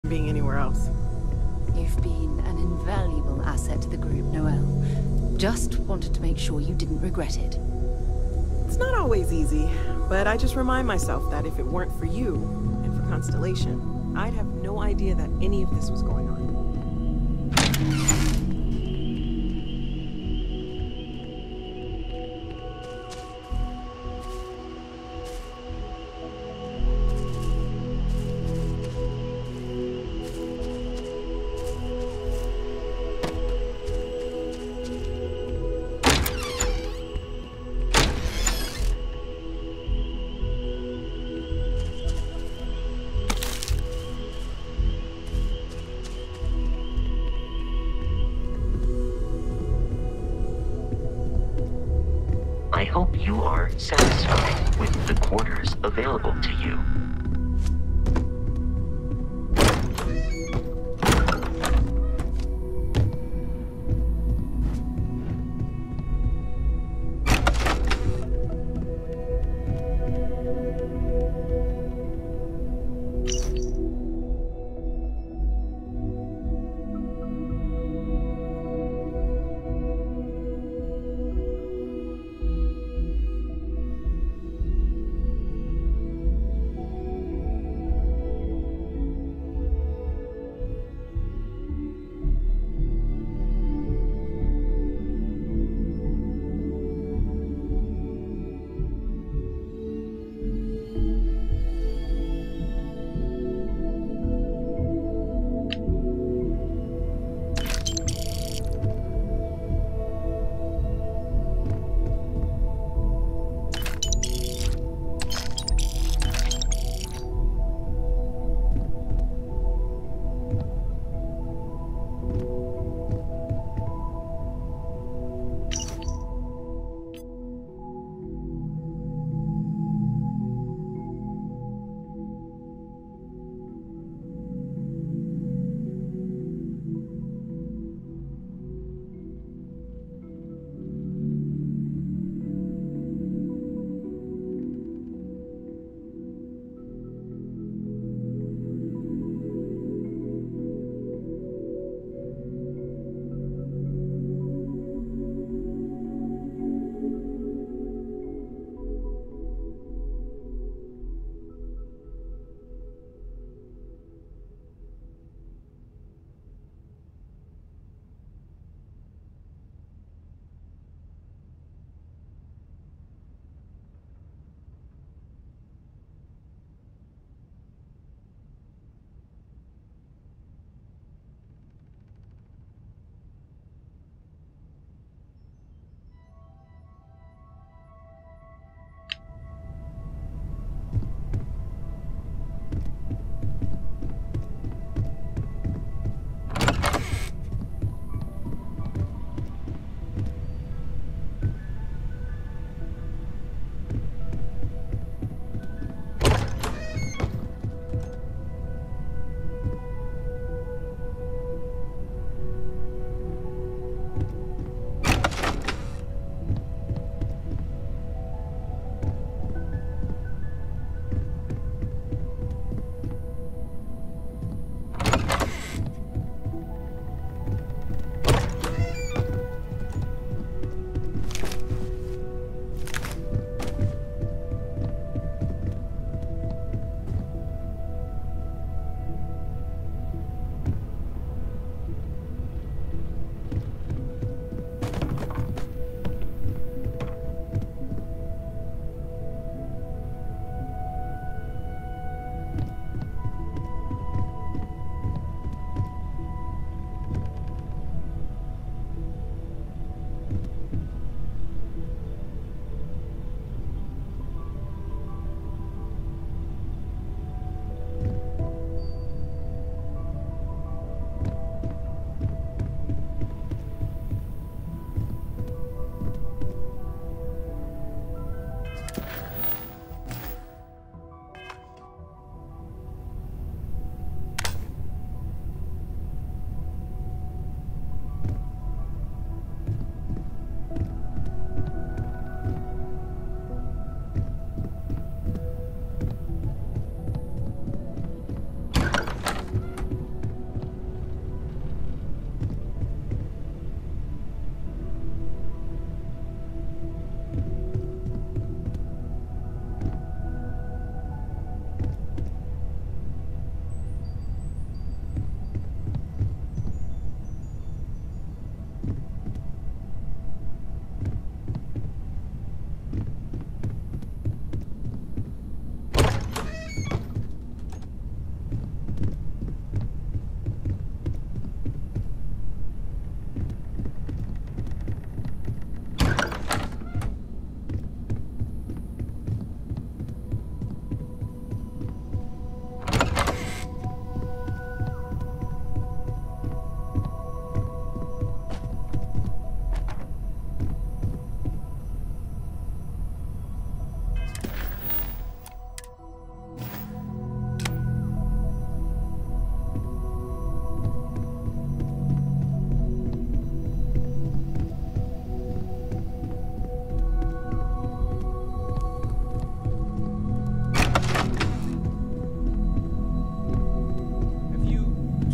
being anywhere else. You've been an invaluable asset to the group, Noelle. Just wanted to make sure you didn't regret it. It's not always easy, but I just remind myself that if it weren't for you, and for Constellation, I'd have no idea that any of this was going on. I hope you are satisfied with the quarters available to you.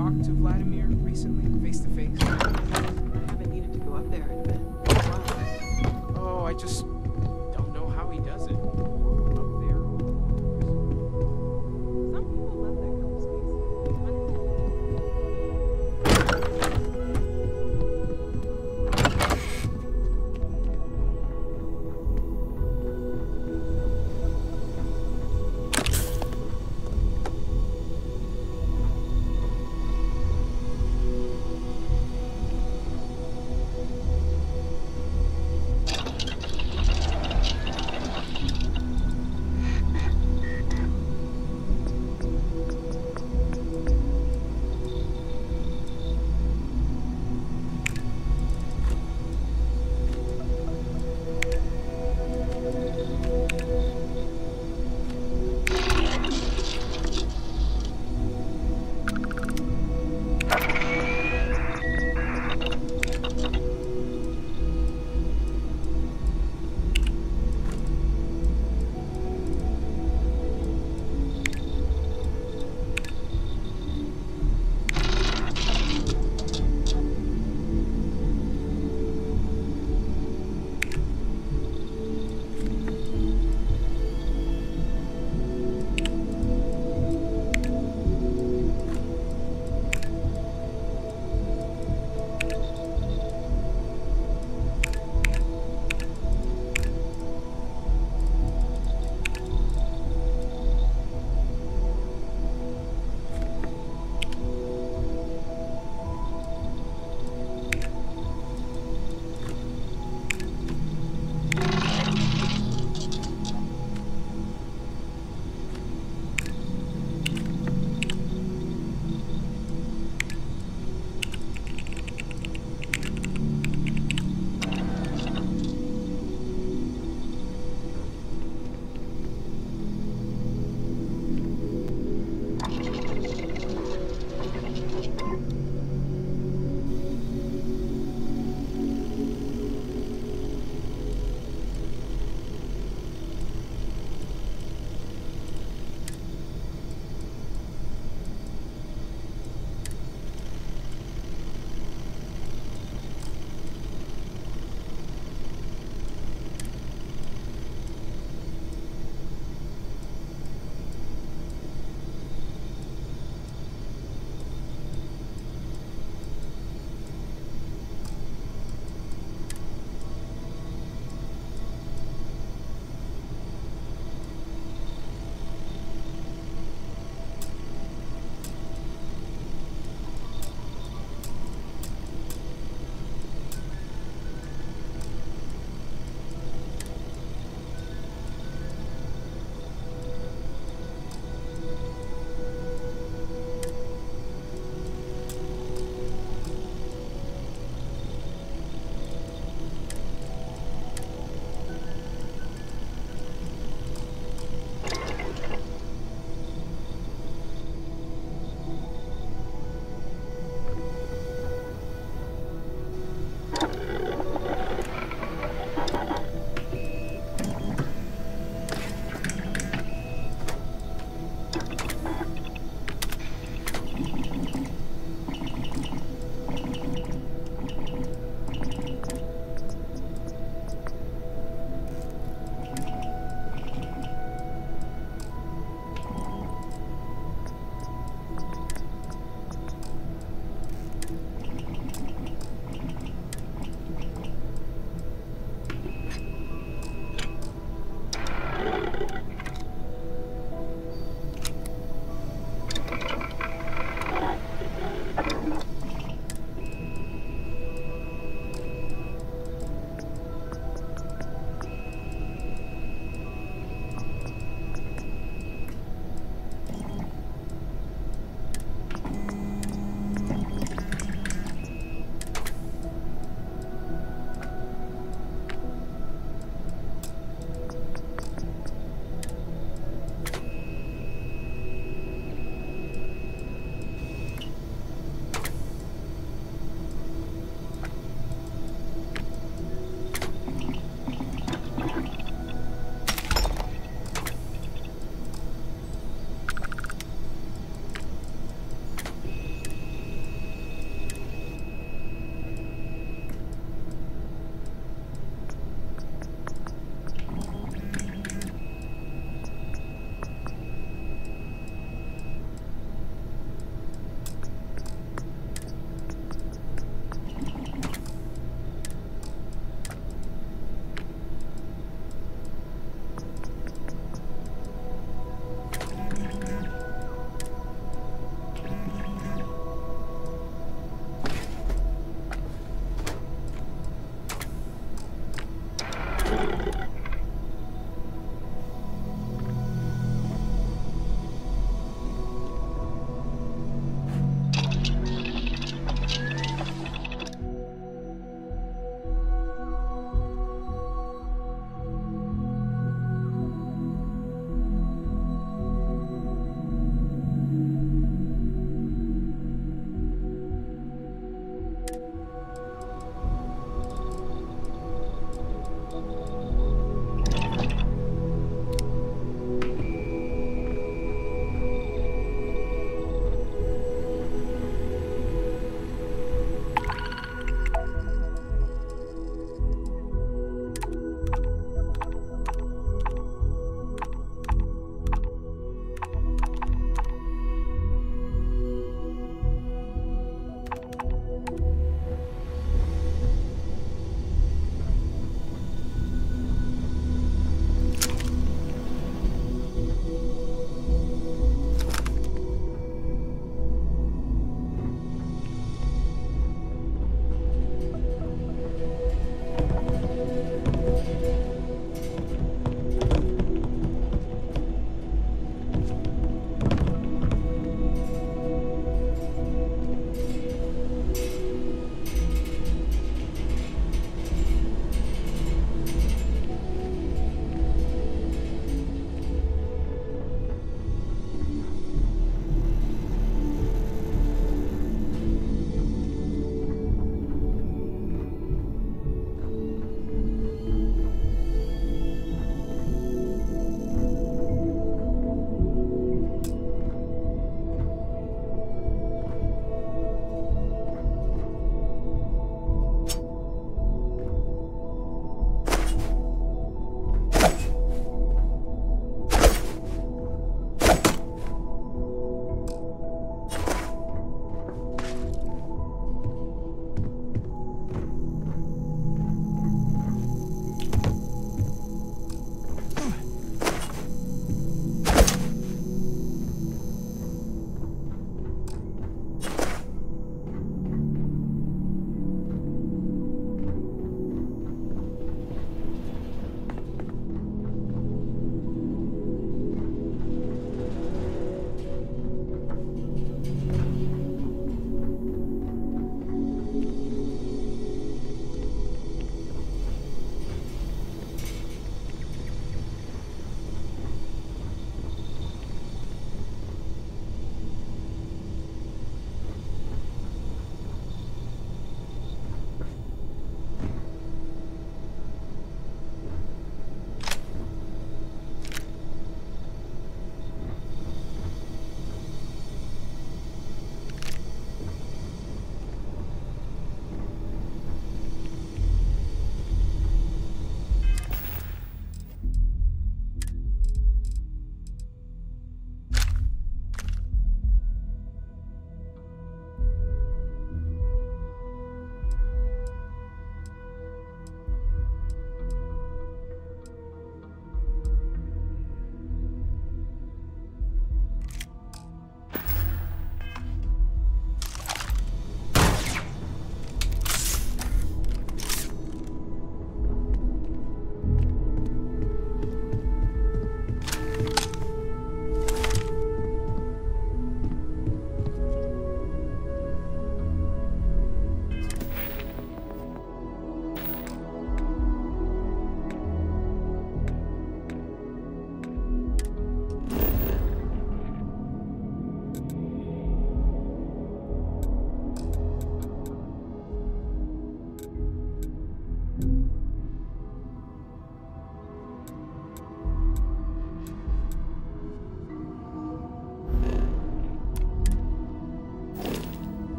talked to Vladimir recently, face to face? I haven't needed to go up there in a bit. What's wrong? Oh, I just don't know how he does it. Up there. Some people love that kind of space.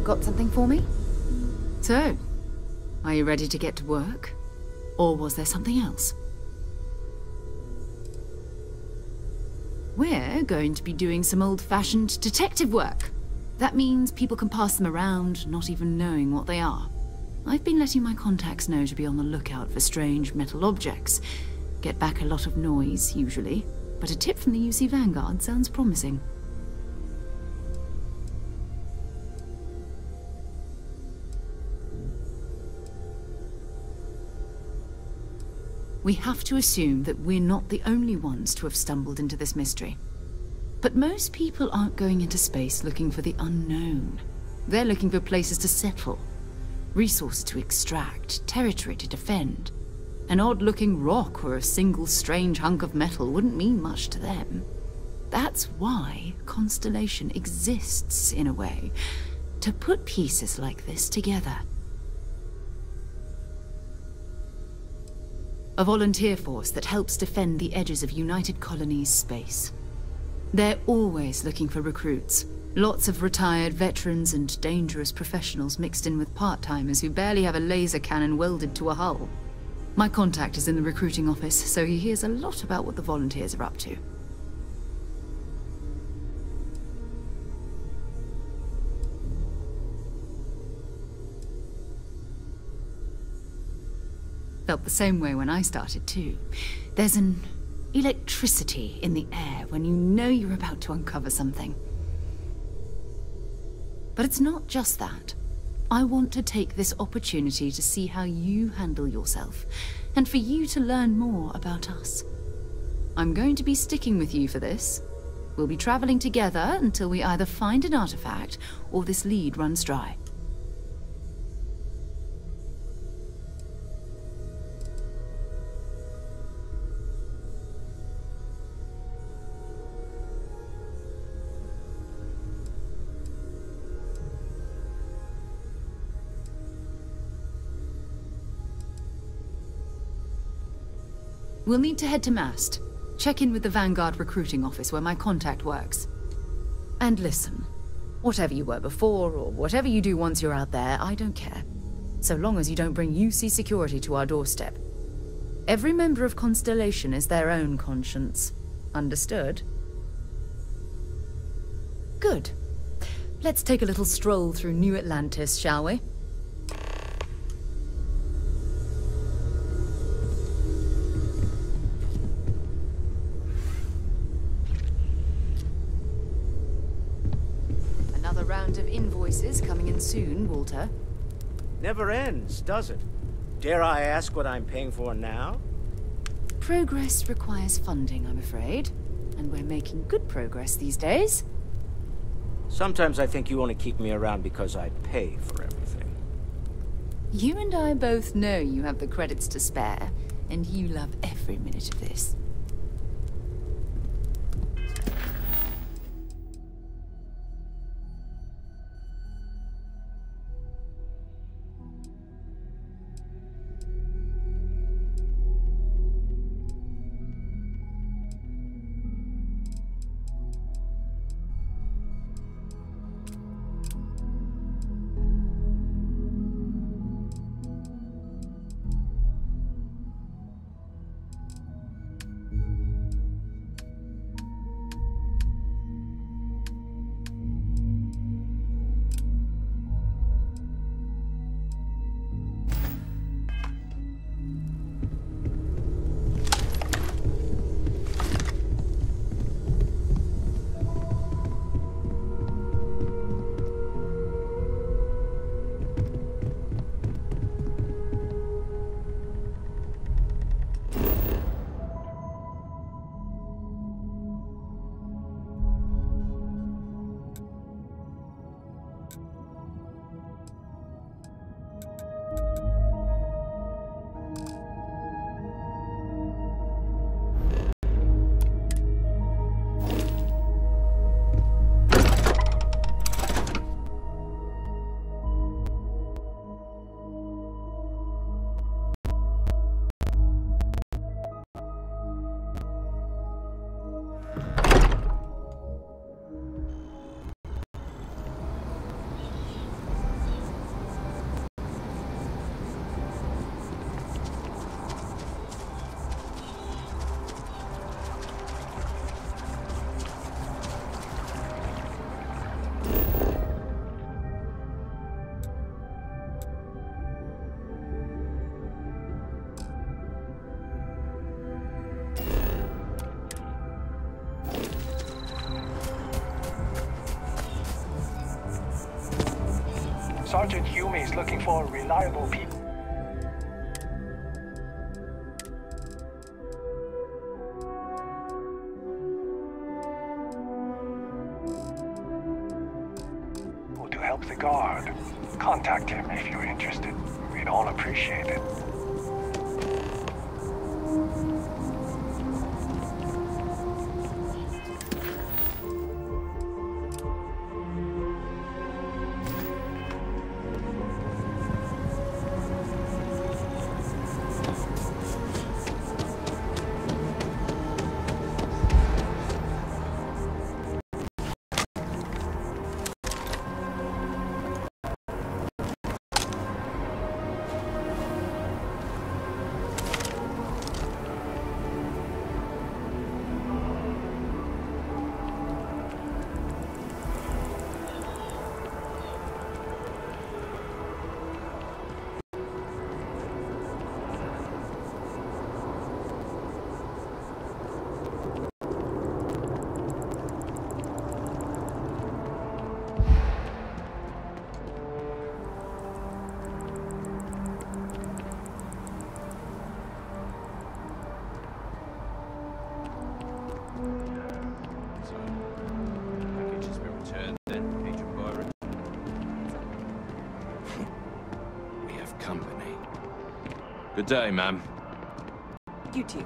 Got something for me? So, are you ready to get to work? Or was there something else? We're going to be doing some old-fashioned detective work. That means people can pass them around, not even knowing what they are. I've been letting my contacts know to be on the lookout for strange metal objects. Get back a lot of noise, usually, but a tip from the UC Vanguard sounds promising. We have to assume that we're not the only ones to have stumbled into this mystery. But most people aren't going into space looking for the unknown. They're looking for places to settle, resources to extract, territory to defend. An odd-looking rock or a single strange hunk of metal wouldn't mean much to them. That's why Constellation exists, in a way, to put pieces like this together. A volunteer force that helps defend the edges of United Colonies space. They're always looking for recruits. Lots of retired veterans and dangerous professionals mixed in with part-timers who barely have a laser cannon welded to a hull. My contact is in the recruiting office, so he hears a lot about what the volunteers are up to. Felt the same way when I started, too. There's an electricity in the air when you know you're about to uncover something. But it's not just that. I want to take this opportunity to see how you handle yourself, and for you to learn more about us. I'm going to be sticking with you for this. We'll be traveling together until we either find an artifact or this lead runs dry. We'll need to head to Mast. Check in with the Vanguard recruiting office where my contact works. And listen, whatever you were before, or whatever you do once you're out there, I don't care. So long as you don't bring UC security to our doorstep. Every member of Constellation is their own conscience. Understood? Good. Let's take a little stroll through New Atlantis, shall we? Round of invoices coming in soon, Walter. Never ends, does it? Dare I ask what I'm paying for now? Progress requires funding, I'm afraid. And we're making good progress these days. Sometimes I think you want to keep me around because I pay for everything. You and I both know you have the credits to spare, and you love every minute of this. Sergeant Yumi is looking for reliable people. To help the guard. Contact him if you're interested. We'd all appreciate it. Company. Good day, ma'am. You too.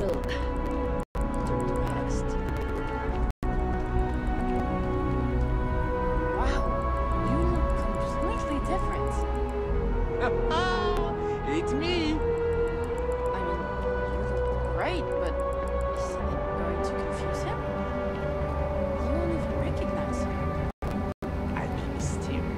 little depressed. Wow, you look completely different. It's me. I mean, you look great, but is it going to confuse him? He won't even recognize you. I'd be mysterious.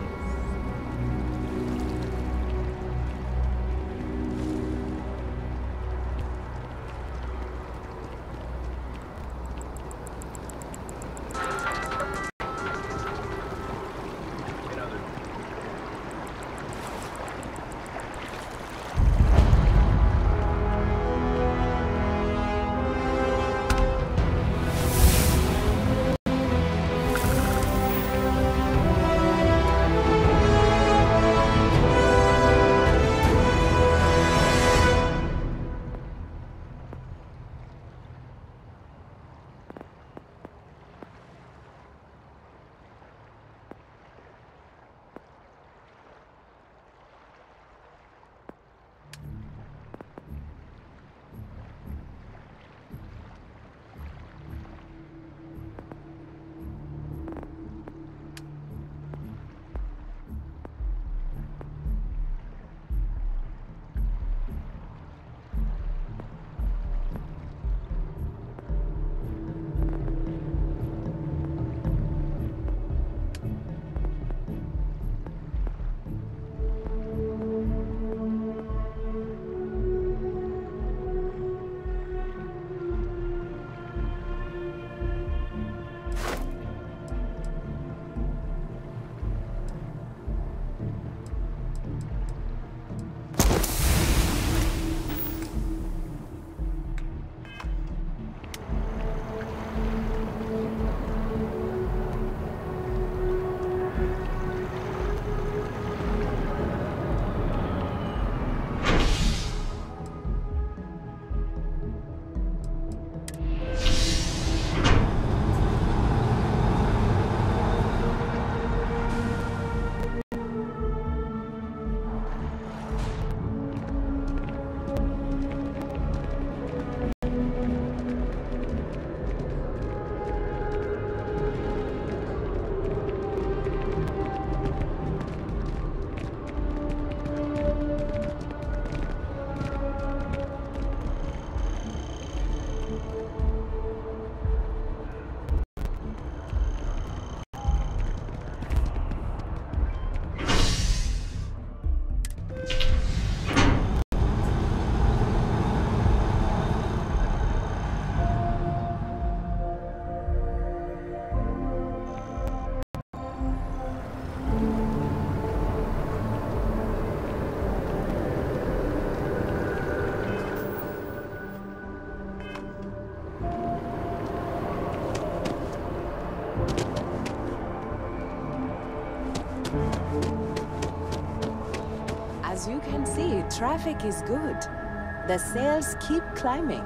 As you can see, traffic is good. The sales keep climbing.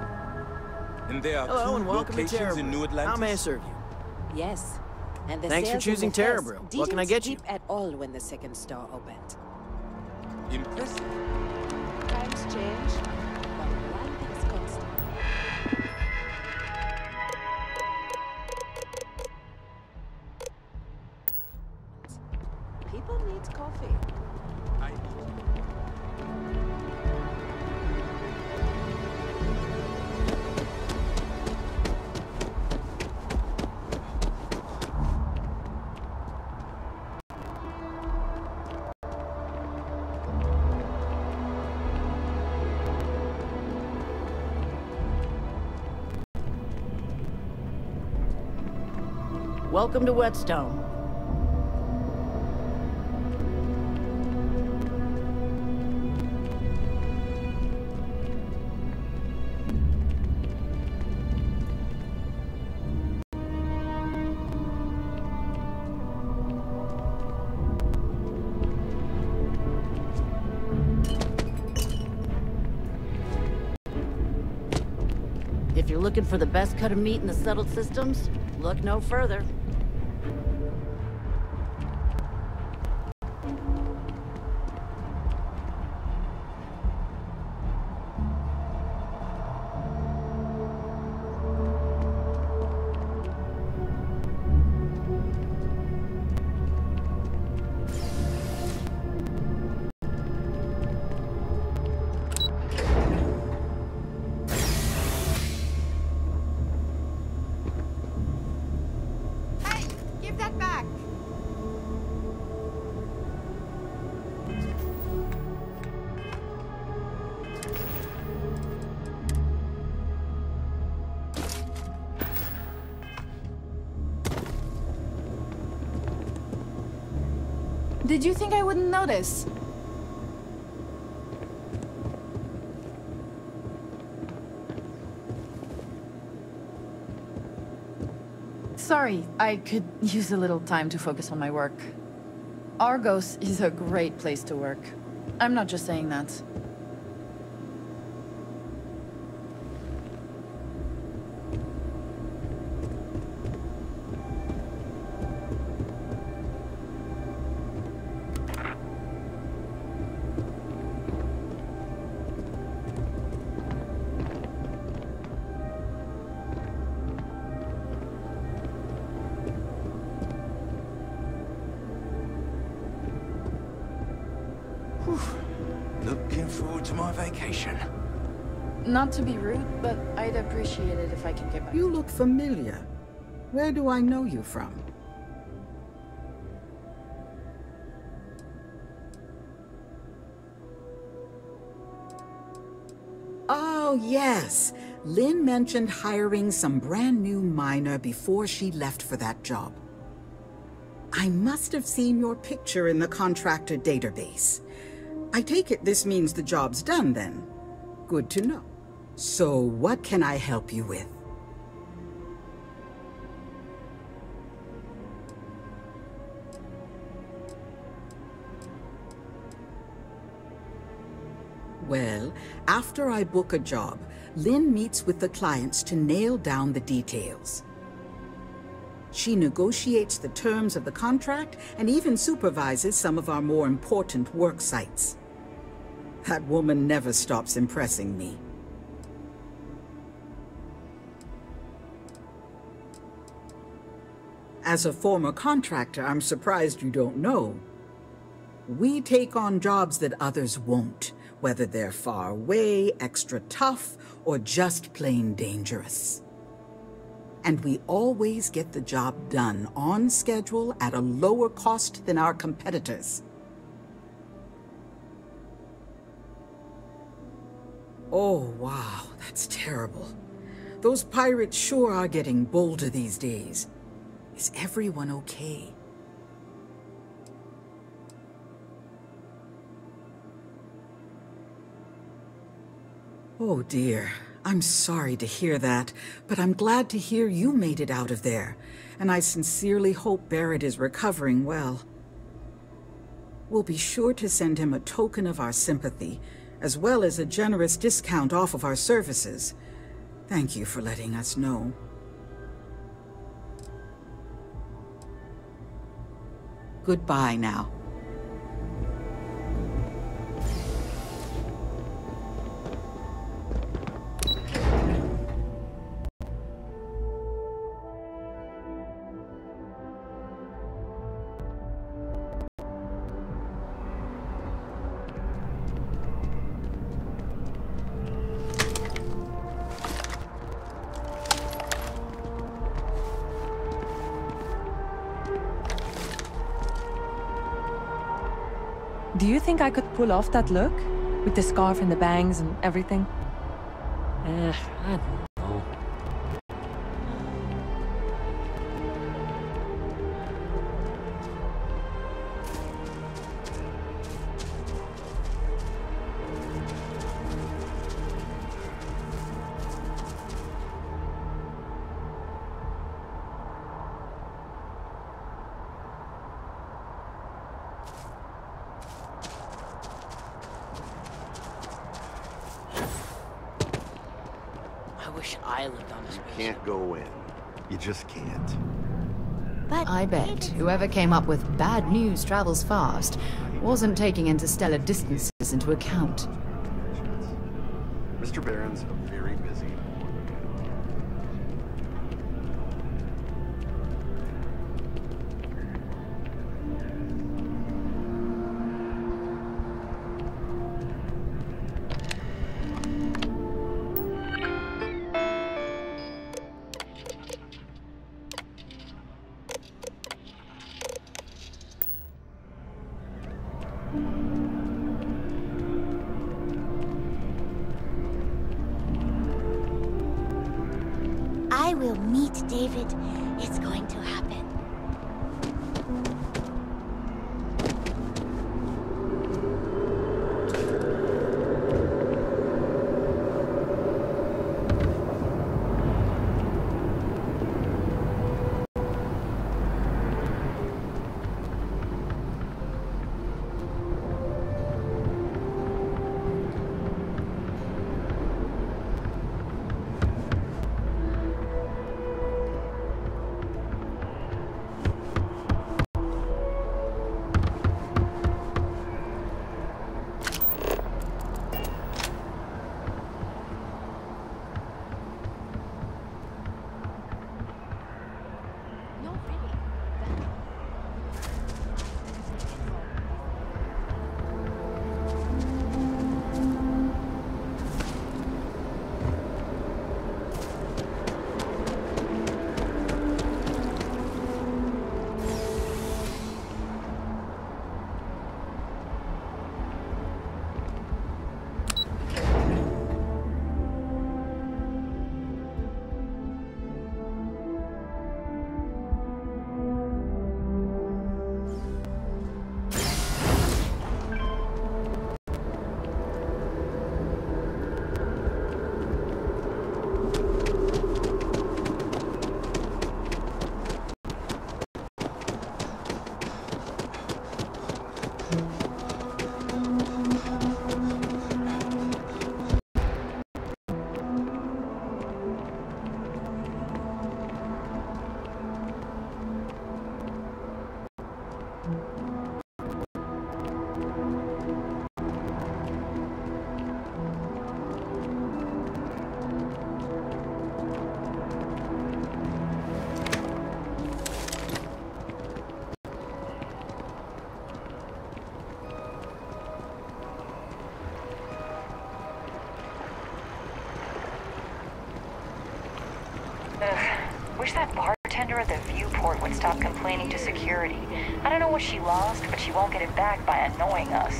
And there are Hello two and welcome to locations in New Terra. Atlantis. How may I serve you? Yes. And the Thanks for sales in choosing the Terra first Brew. What can I get you? didn't dip at all when the second store opened. Impressive. Times change, but one thing's constant. People need coffee. Welcome to Whetstone. If you're looking for the best cut of meat in the settled systems, look no further. Did you think I wouldn't notice? Sorry, I could use a little time to focus on my work. Argos is a great place to work. I'm not just saying that. Looking forward to my vacation. Not to be rude, but I'd appreciate it if I can get back. You look familiar. Where do I know you from? Oh, yes. Lynn mentioned hiring some brand new miner before she left for that job. I must have seen your picture in the contractor database. I take it this means the job's done then. Good to know. So what can I help you with? Well, after I book a job, Lynn meets with the clients to nail down the details. She negotiates the terms of the contract and even supervises some of our more important work sites. That woman never stops impressing me. As a former contractor, I'm surprised you don't know. We take on jobs that others won't, whether they're far away, extra tough, or just plain dangerous. And we always get the job done on schedule at a lower cost than our competitors. Oh, wow, that's terrible. Those pirates sure are getting bolder these days. Is everyone okay? Oh dear, I'm sorry to hear that, but I'm glad to hear you made it out of there, and I sincerely hope Barrett is recovering well. We'll be sure to send him a token of our sympathy, as well as a generous discount off of our services. Thank you for letting us know. Goodbye now. Do you think I could pull off that look? With the scarf and the bangs and everything? I don't know. I lived on this. You can't go in. You just can't. But I bet whoever came up with bad news travels fast wasn't taking interstellar distances into account. Mr. Barron's very busy. I will meet David. It's going to happen. Wish that bartender at the viewport would stop complaining to security. I don't know what she lost, but she won't get it back by annoying us.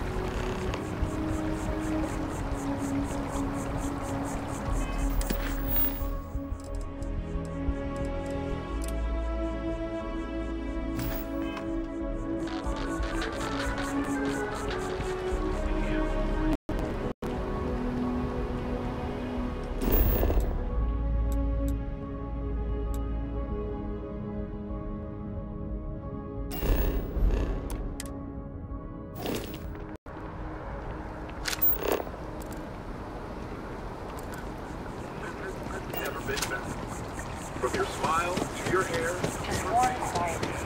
From your smile to your hair. Just one quiet day.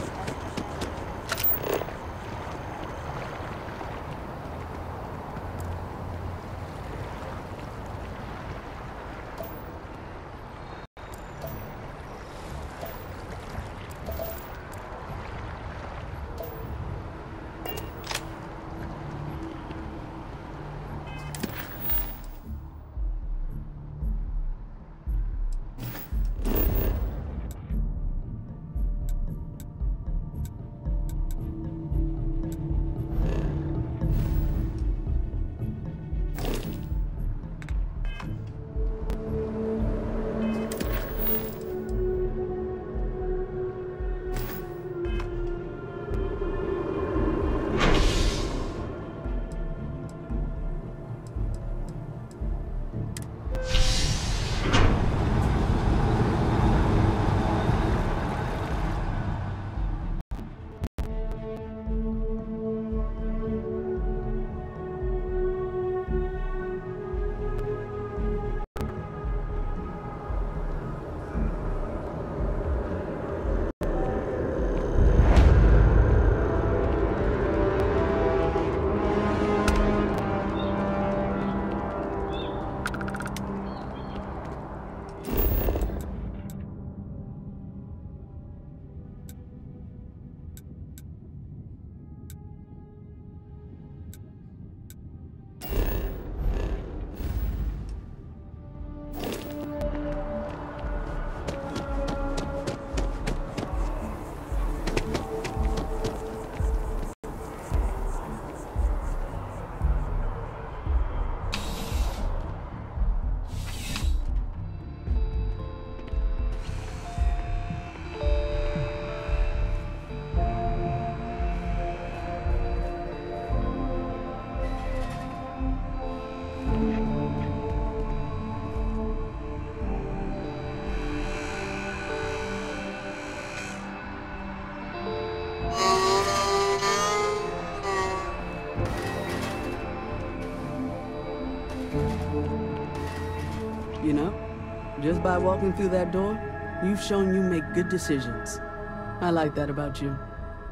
You know, just by walking through that door, you've shown you make good decisions. I like that about you.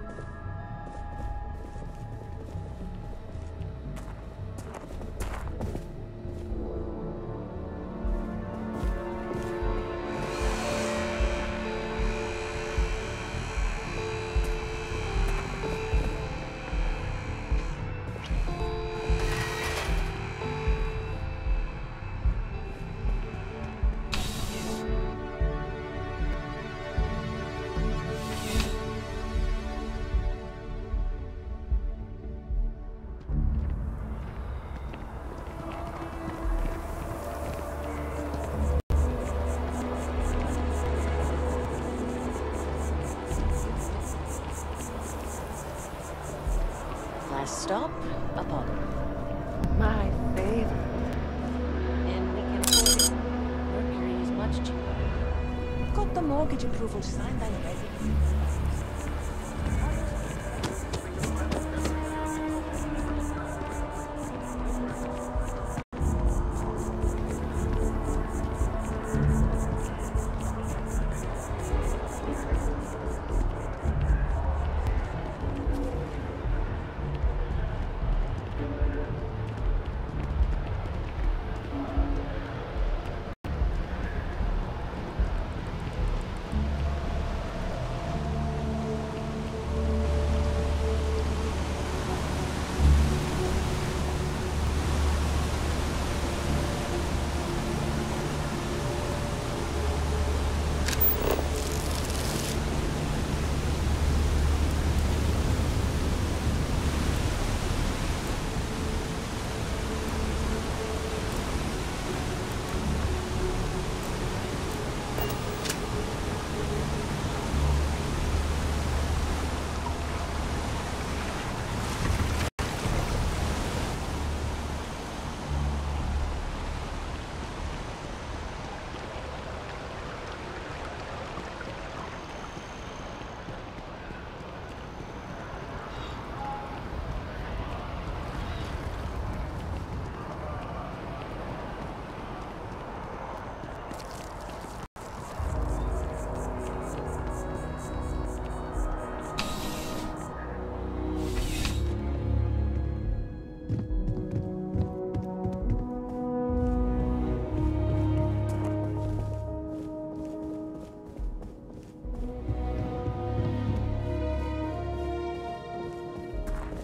Last stop, Apollo. My favorite. And we can afford it. Mercury is much cheaper. Got the mortgage approval signed and ready.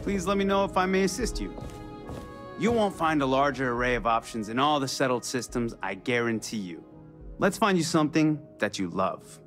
Please let me know if I may assist you. You won't find a larger array of options in all the settled systems, I guarantee you. Let's find you something that you love.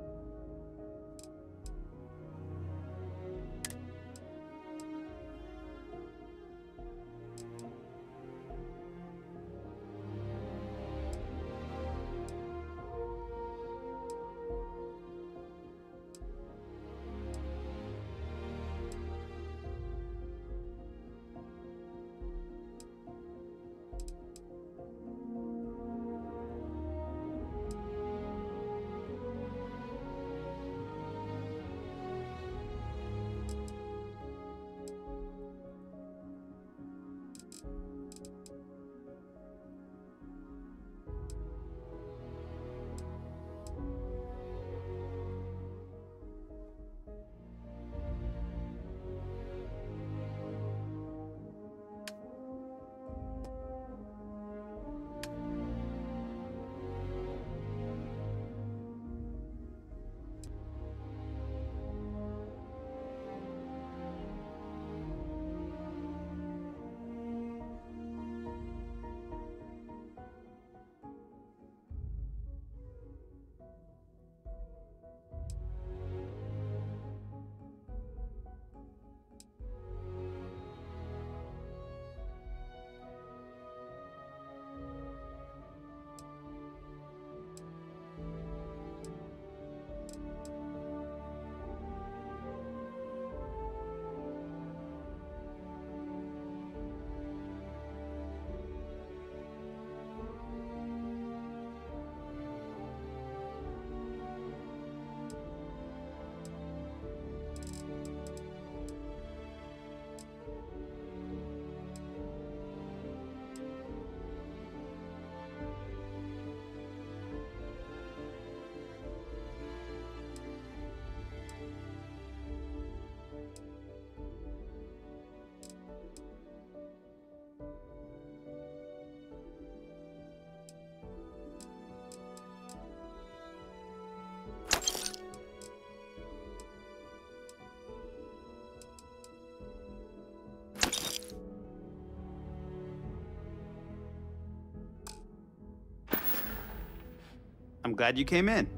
I'm glad you came in.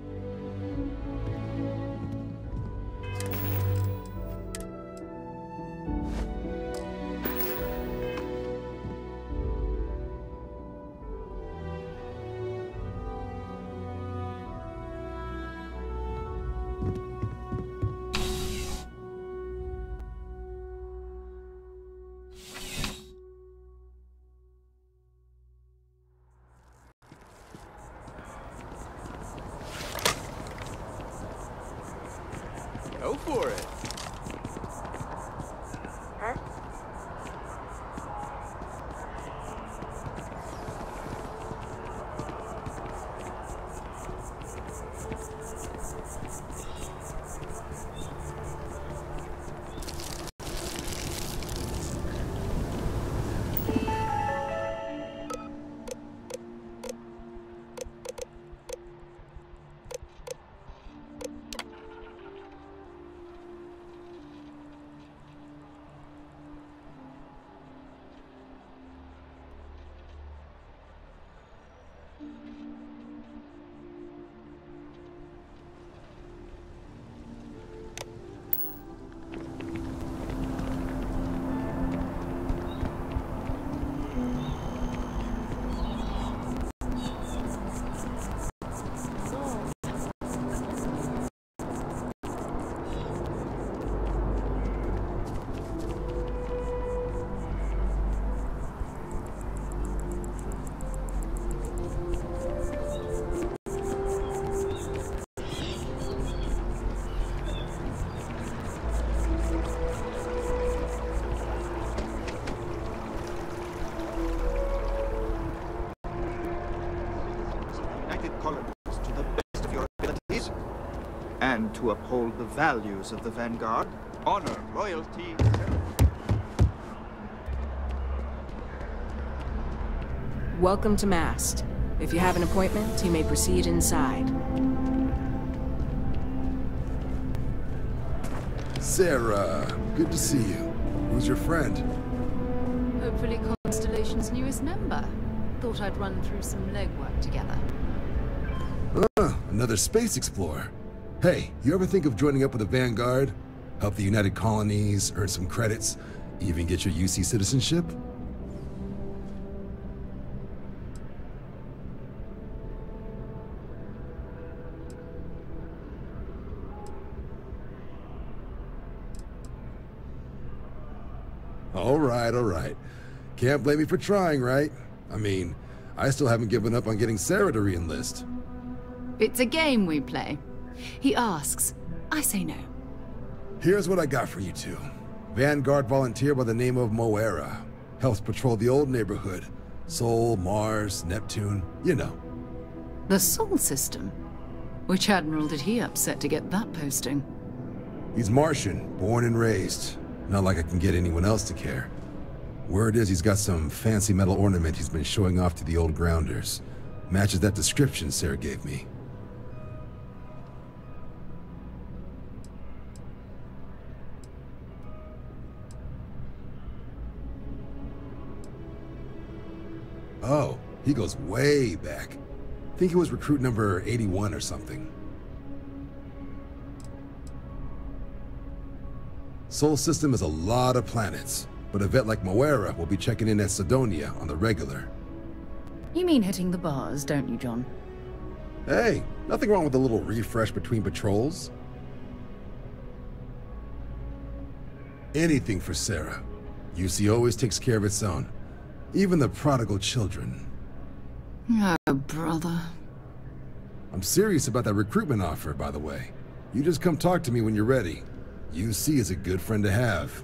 Go for it. Huh? And to uphold the values of the Vanguard. Honor, loyalty. Welcome to Mast. If you have an appointment, you may proceed inside. Sarah, good to see you. Who's your friend? Hopefully Constellation's newest member. Thought I'd run through some legwork together. Another space explorer. Hey, you ever think of joining up with the Vanguard? Help the United Colonies, earn some credits, even get your UC citizenship? All right. Can't blame me for trying, right? I mean, I still haven't given up on getting Sarah to re-enlist. It's a game we play. He asks, I say no. Here's what I got for you two. Vanguard volunteer by the name of Moera. Helps patrol the old neighborhood. Sol, Mars, Neptune, you know. The Sol system? Which admiral did he upset to get that posting? He's Martian, born and raised. Not like I can get anyone else to care. Word is he's got some fancy metal ornament he's been showing off to the old grounders. Matches that description Sarah gave me. Oh, he goes way back. Think he was recruit number 81 or something. Sol system has a lot of planets, but a vet like Moera will be checking in at Sidonia on the regular. You mean hitting the bars, don't you, John? Hey, nothing wrong with a little refresh between patrols. Anything for Sarah. UC always takes care of its own. Even the prodigal children. Oh, brother. I'm serious about that recruitment offer, by the way. You just come talk to me when you're ready. UC is a good friend to have.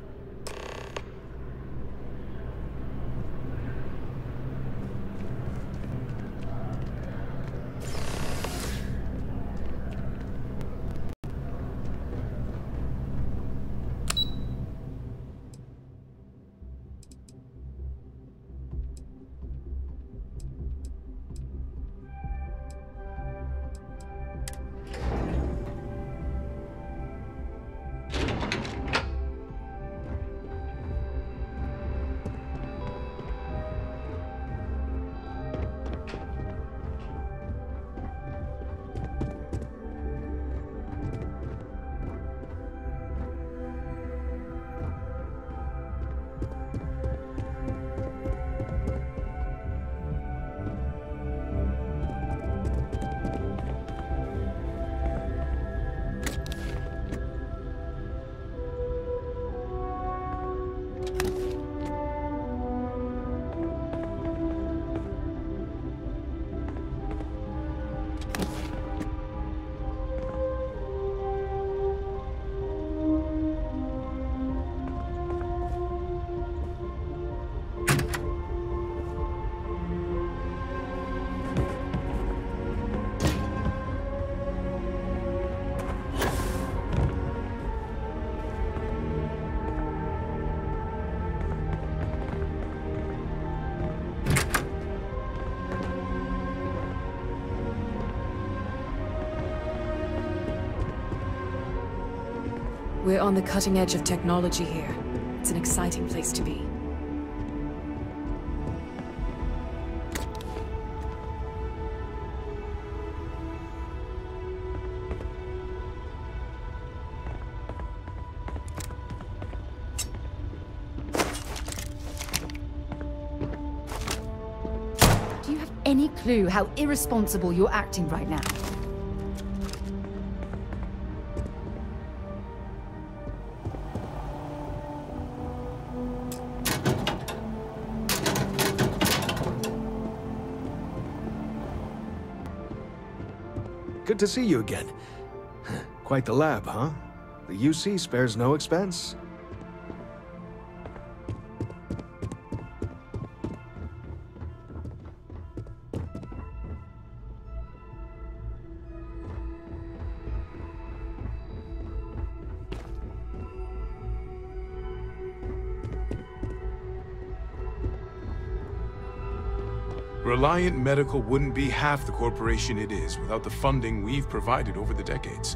We're on the cutting edge of technology here. It's an exciting place to be. Do you have any clue how irresponsible you're acting right now? Good to see you again. Quite the lab, huh? The UC spares no expense. Reliant Medical wouldn't be half the corporation it is without the funding we've provided over the decades.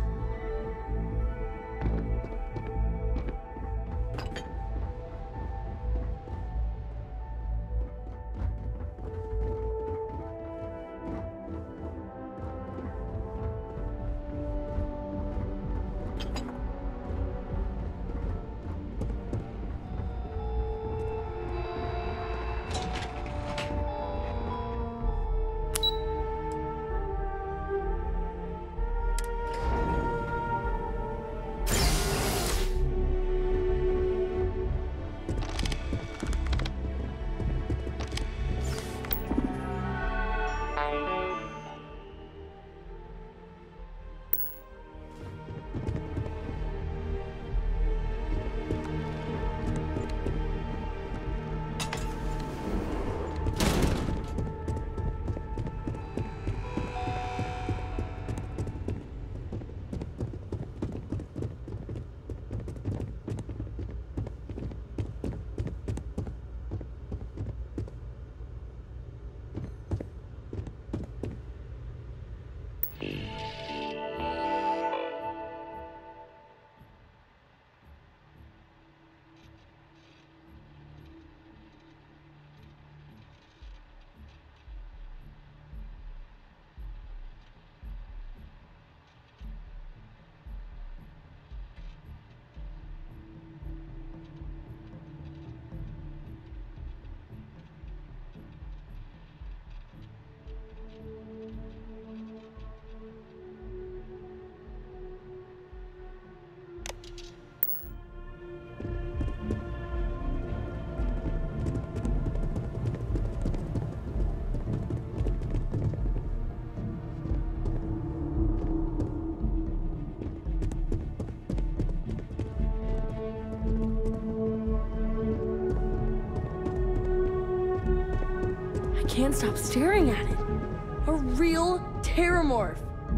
can't stop staring at it. A real terramorph.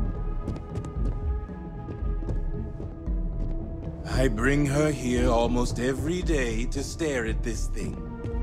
I bring her here almost every day to stare at this thing.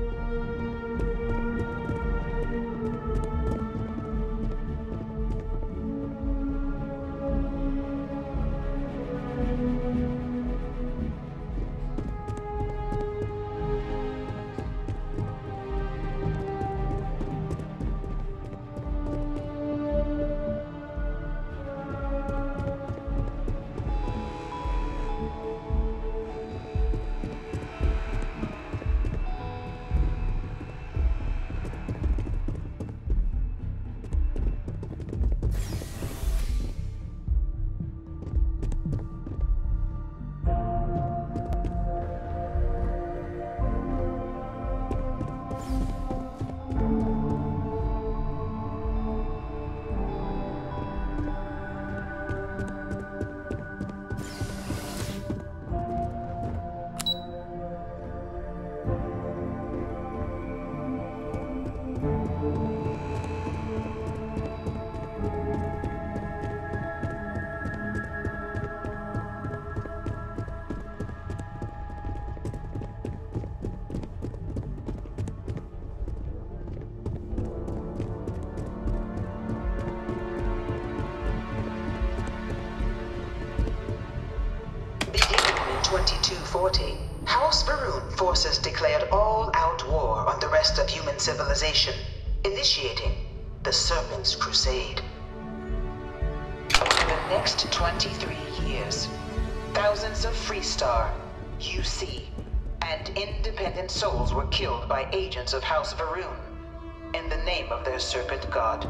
In 2240, House Varun forces declared all-out war on the rest of human civilization, initiating the Serpent's Crusade. For the next 23 years, thousands of Freestar, UC, and independent souls were killed by agents of House Varun in the name of their Serpent God.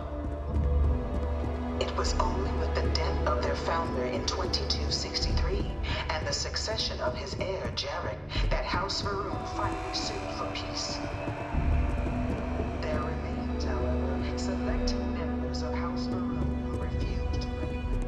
It was only with the death of their founder in 2263 and the succession of his heir, Jarek, that House Varun finally sued for peace. There remains, however, select members of House Varun who refused to recognize.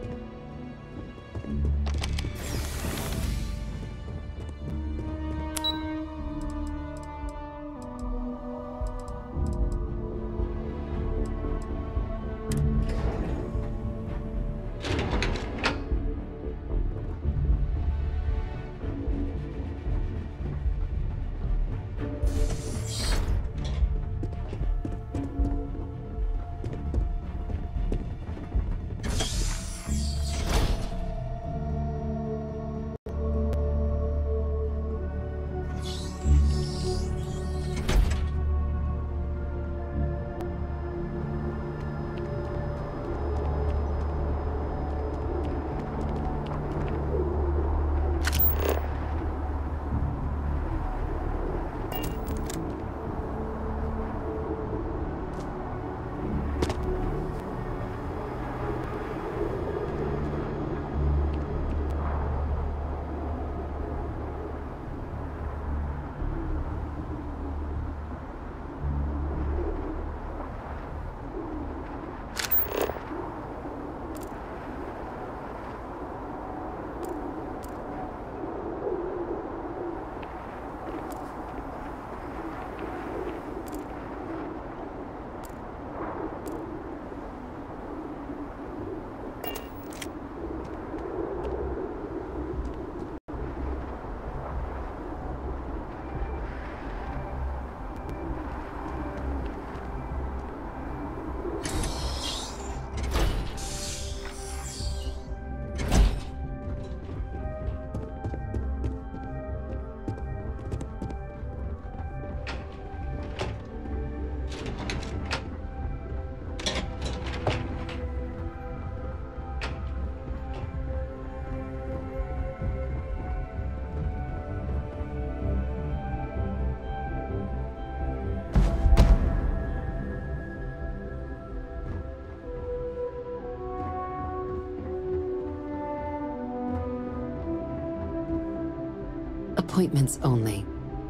Appointments only.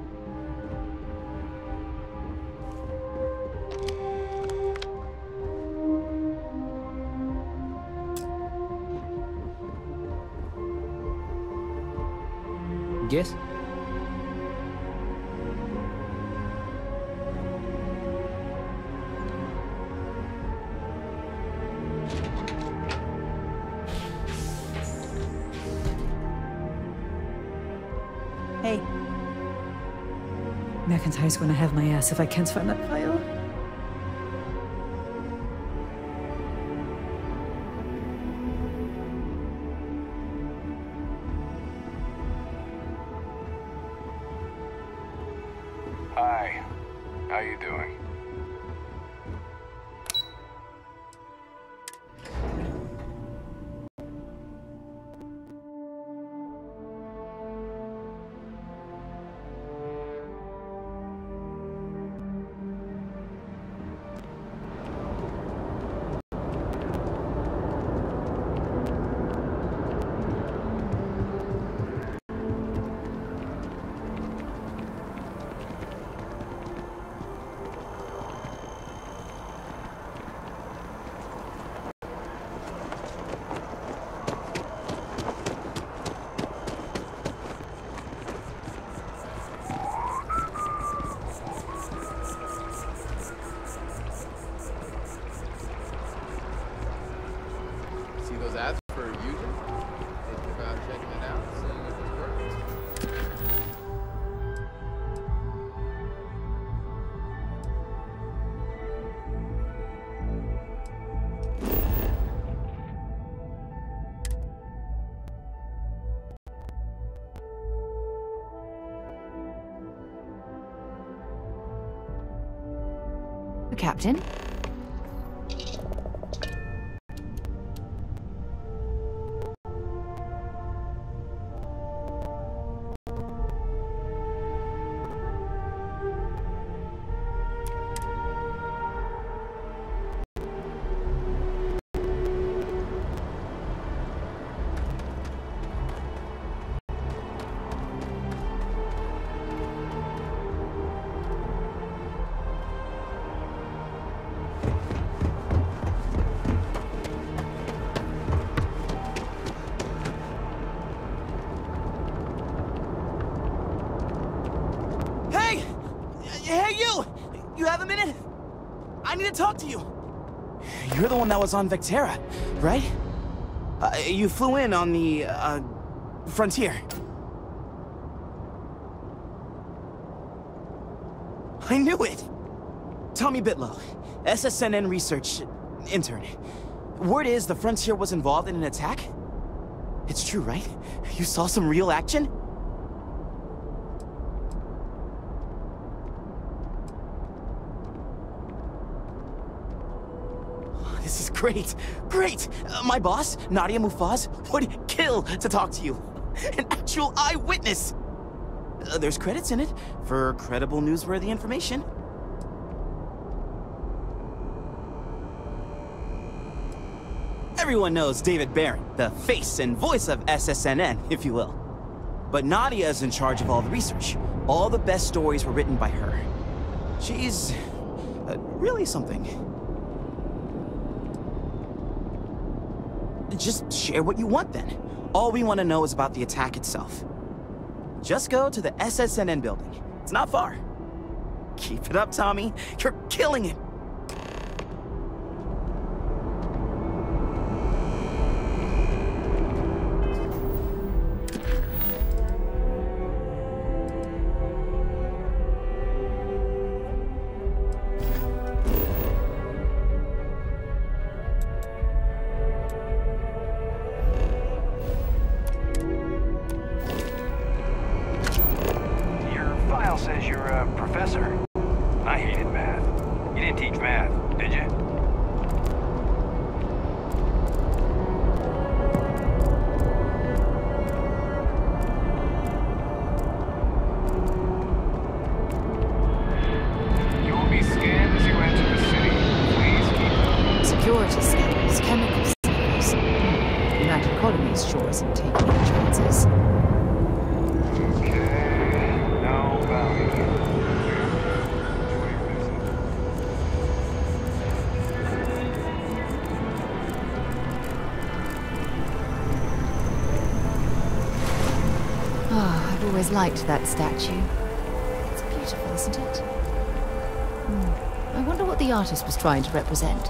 Guess? McIntyre's gonna have my ass if I can't find that file. Hi. How you doing? See those ads for users? Think about checking it out, seeing if it works. The captain? Hey, you! You have a minute? I need to talk to you. You're the one that was on Vectera, right? You flew in on the, Frontier. I knew it! Tommy Bitlow, SSNN research intern. Word is the Frontier was involved in an attack? It's true, right? You saw some real action? This is great, great! My boss, Nadia Mufaz, would kill to talk to you. An actual eyewitness! There's credits in it for credible, newsworthy information. Everyone knows David Barron, the face and voice of SSNN, if you will. But Nadia is in charge of all the research. All the best stories were written by her. She's really something. Just share what you want then. All we want to know is about the attack itself. Just go to the SSNN building. It's not far. Keep it up, Tommy. You're killing it. Says you're a professor. I hated math. You didn't teach math, did you? You will be scanned as you enter the city. Please keep... Security scanners, chemical scanners. United Colonies sure isn't taking any chances. I've always liked that statue. It's beautiful, isn't it? I wonder what the artist was trying to represent.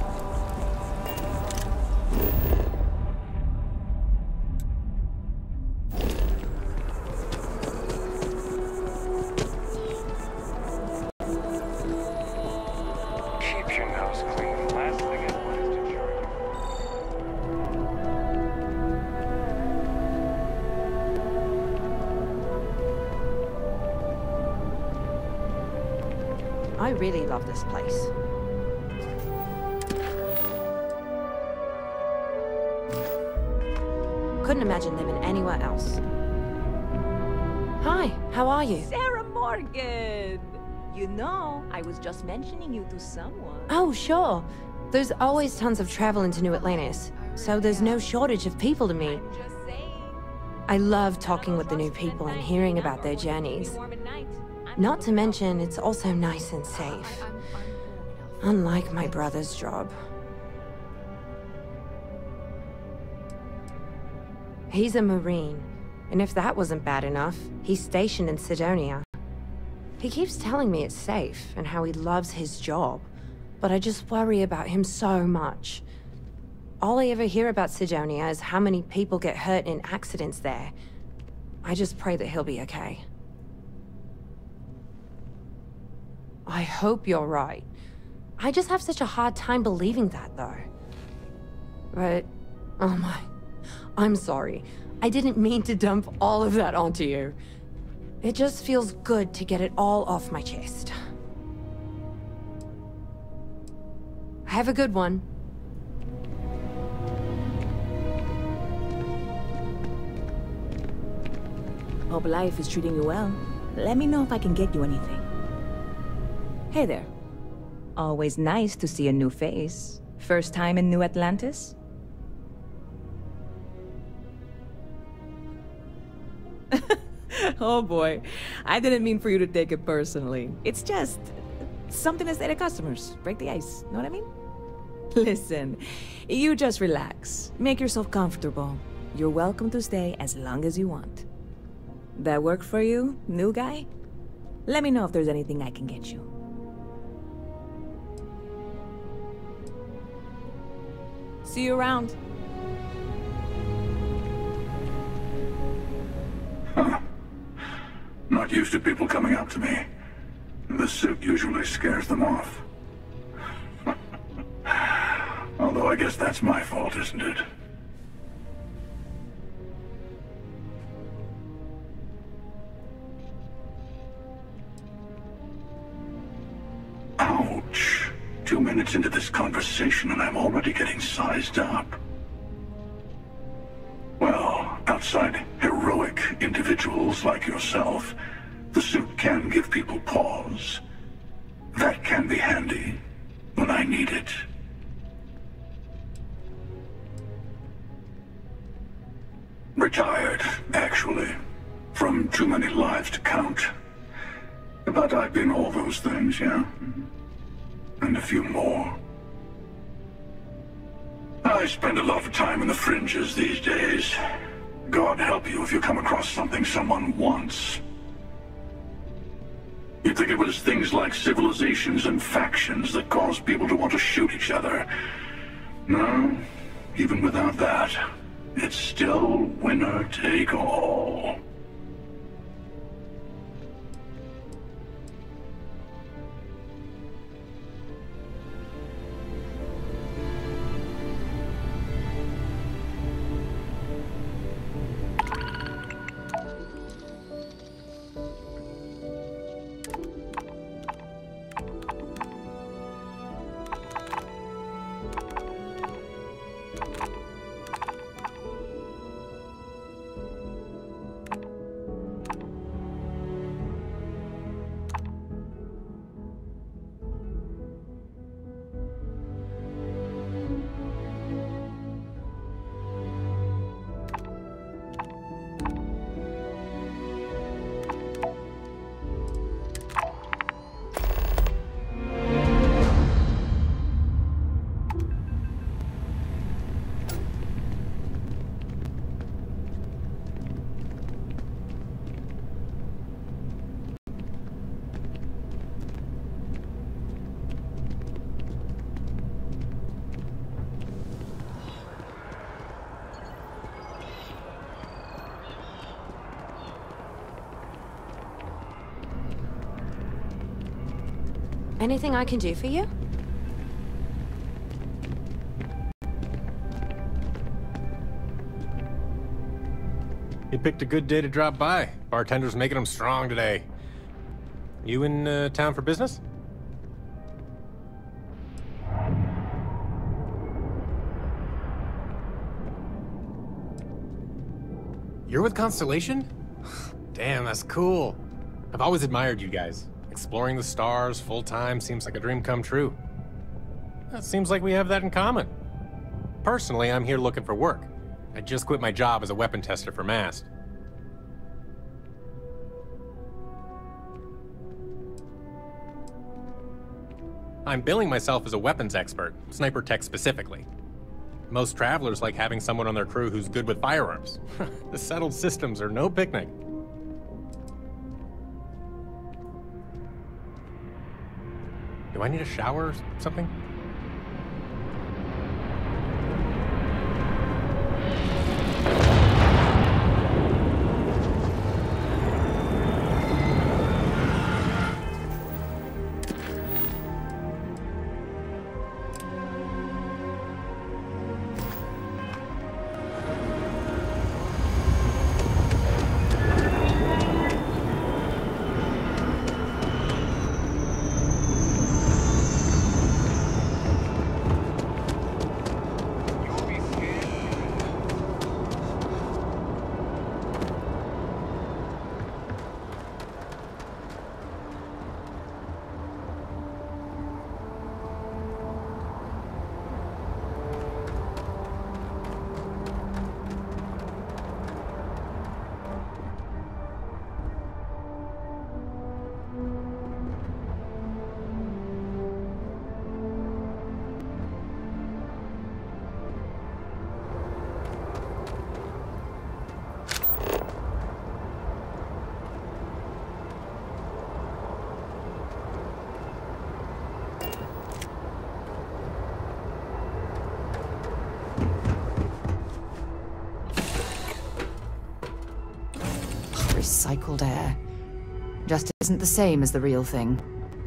I really love this place. Couldn't imagine living anywhere else. Hi, how are you? Sarah Morgan! You know, I was just mentioning you to someone. Oh, sure. There's always tons of travel into New Atlantis, so there's no shortage of people to meet. I love talking with the new people and hearing about their journeys. Not to mention, it's also nice and safe. Unlike my brother's job. He's a Marine, and if that wasn't bad enough, he's stationed in Cydonia. He keeps telling me it's safe and how he loves his job, but I just worry about him so much. All I ever hear about Cydonia is how many people get hurt in accidents there. I just pray that he'll be okay. I hope you're right. I just have such a hard time believing that, though. But, oh my, I'm sorry. I didn't mean to dump all of that onto you. It just feels good to get it all off my chest. Have a good one. Hope life is treating you well. Let me know if I can get you anything. Hey there. Always nice to see a new face. First time in New Atlantis? Oh boy, I didn't mean for you to take it personally. It's just something to say to customers. Break the ice, know what I mean? Listen, you just relax. Make yourself comfortable. You're welcome to stay as long as you want. That work for you, new guy? Let me know if there's anything I can get you. See you around. Huh. Not used to people coming up to me. The suit usually scares them off. Although I guess that's my fault, isn't it? Ouch. 2 minutes into this conversation and I'm already getting sized up. Well, outside heroic individuals like yourself, the suit can give people pause. That can be handy when I need it. Retired, actually. From too many lives to count. But I've been all those things, yeah? And a few more. I spend a lot of time in the fringes these days. God help you if you come across something someone wants. You'd think it was things like civilizations and factions that cause people to want to shoot each other. No, even without that, it's still winner take all. Anything I can do for you? You picked a good day to drop by. Bartender's making them strong today. You in town for business? You're with Constellation? Damn, that's cool. I've always admired you guys. Exploring the stars full-time seems like a dream come true. It seems like we have that in common. Personally, I'm here looking for work. I just quit my job as a weapon tester for MAST. I'm billing myself as a weapons expert, sniper tech specifically. Most travelers like having someone on their crew who's good with firearms. The settled systems are no picnic. Do I need a shower or something? Recycled air. Just isn't the same as the real thing.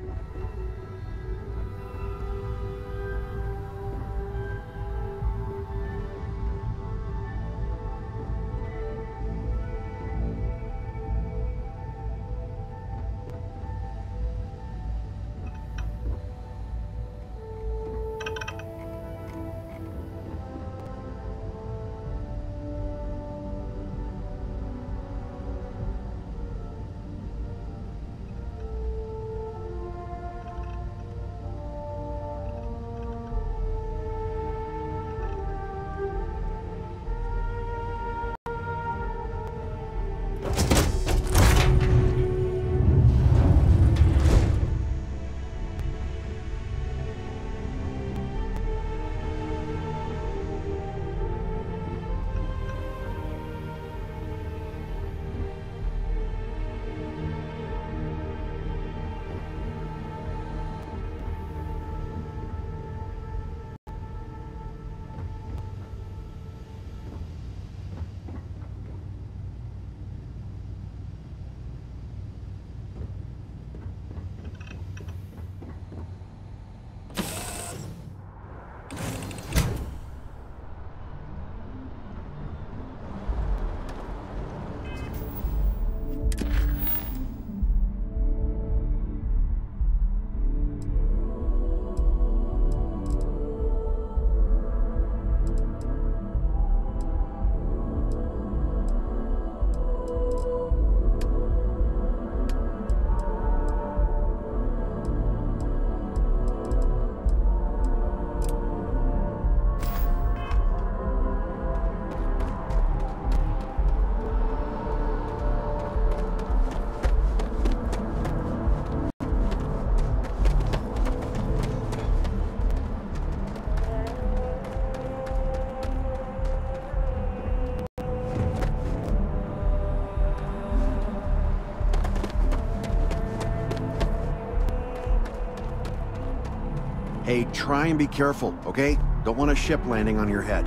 Hey, try and be careful, okay? Don't want a ship landing on your head.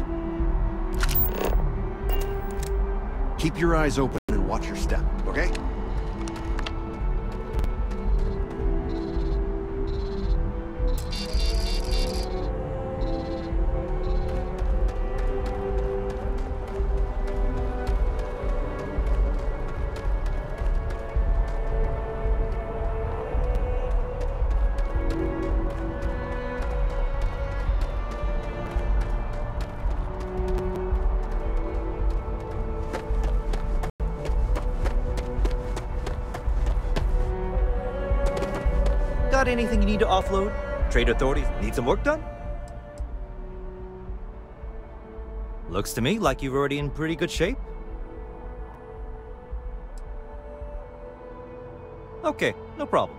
Keep your eyes open and watch your step, okay? Got anything you need to offload? Trade authorities need some work done? Looks to me like you're already in pretty good shape. Okay, no problem.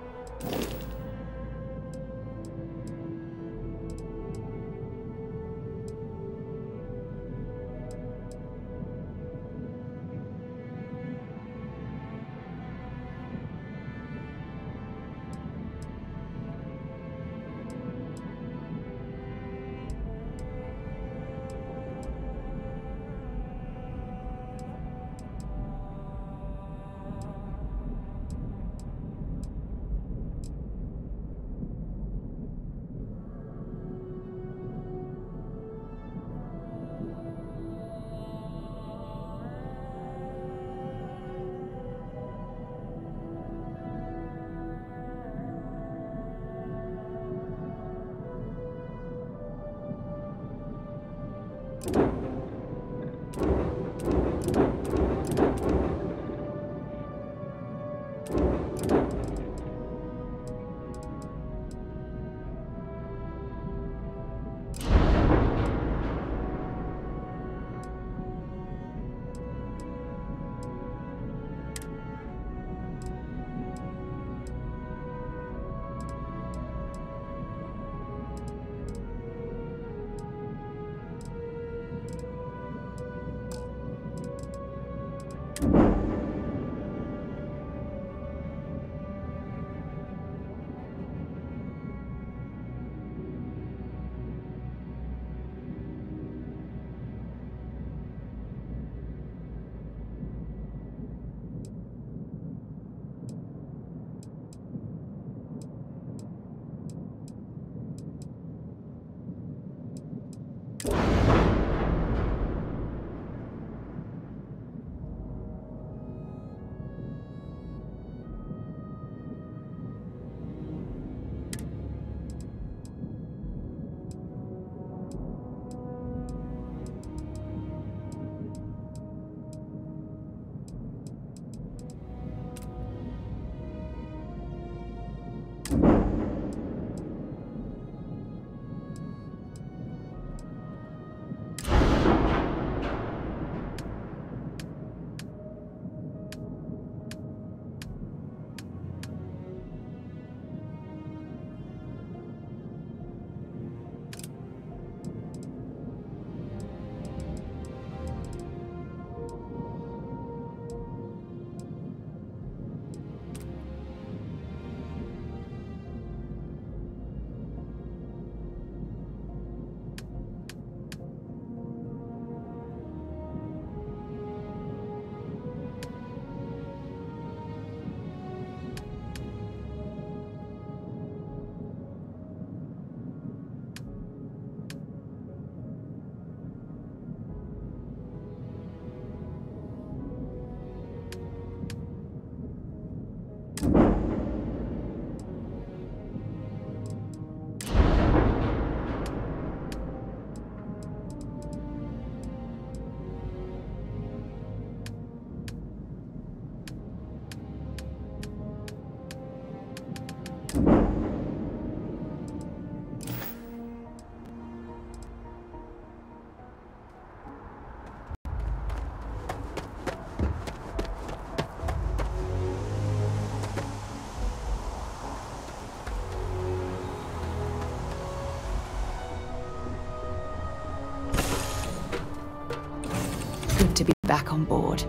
Good to be back on board.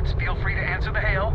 Guards, feel free to answer the hail.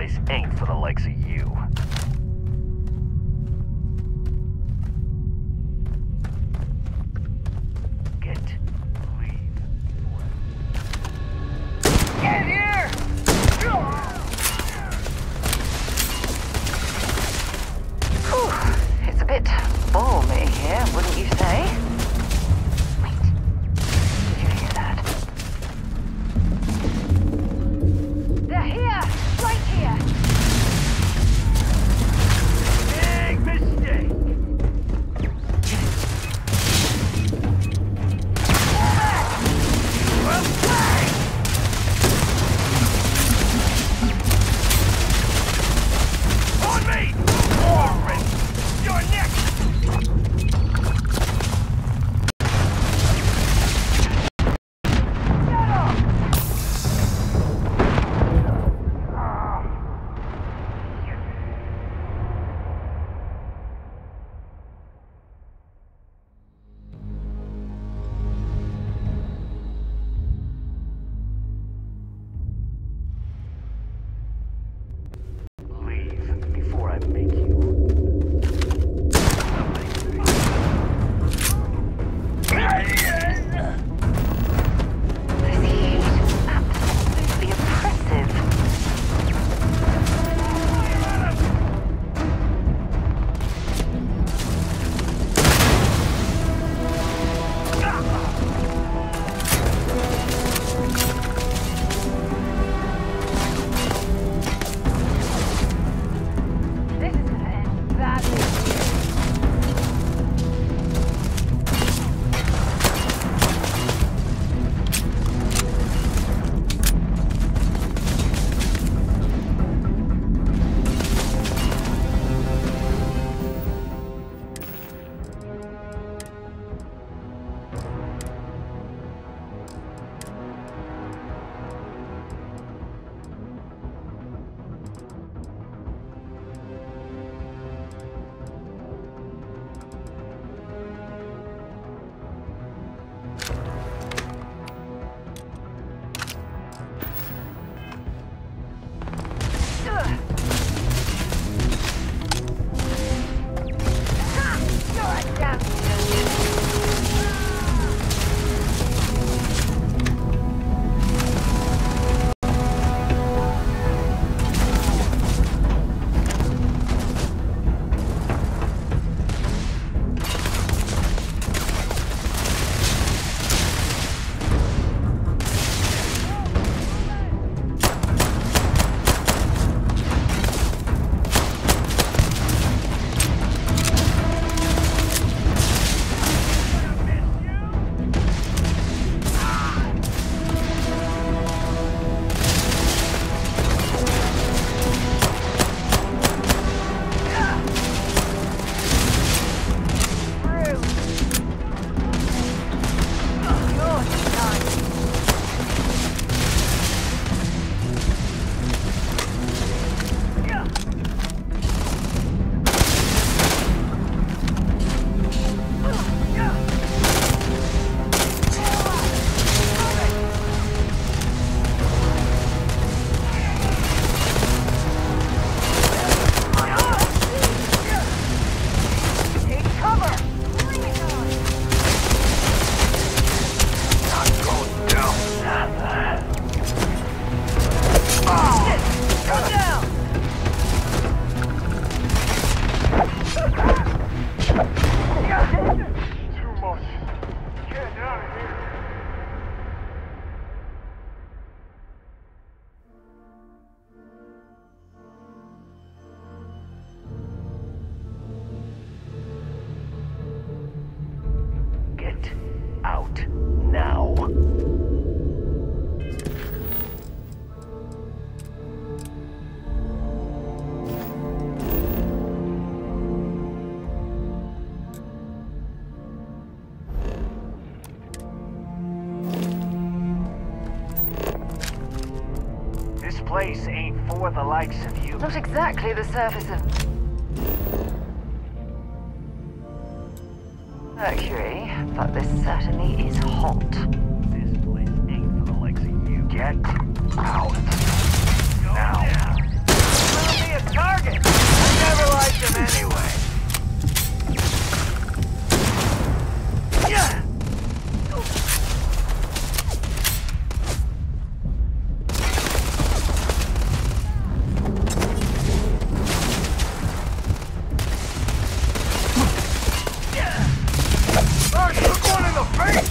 place ain't for the likes of you. Get here! Whew, it's a bit balmy here, wouldn't you say? Wait, did you hear that? They're here! Right here! Big mistake! On me! Orange! You're next! Leave before I make you. Absolutely oppressive. This is gonna end badly. Out now. This place ain't for the likes of you. Not exactly the surface of Mercury, but this certainly is hot. This place ain't for the likes of you. Get out. Now. target. I never liked him anyway. Yeah. Oh, you took one in the face!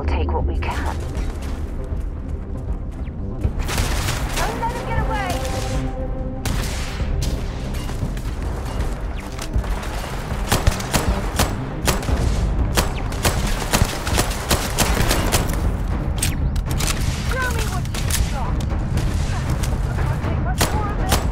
we'll take what we can. Don't let him get away! Show me what you've got! I can't take much more of this.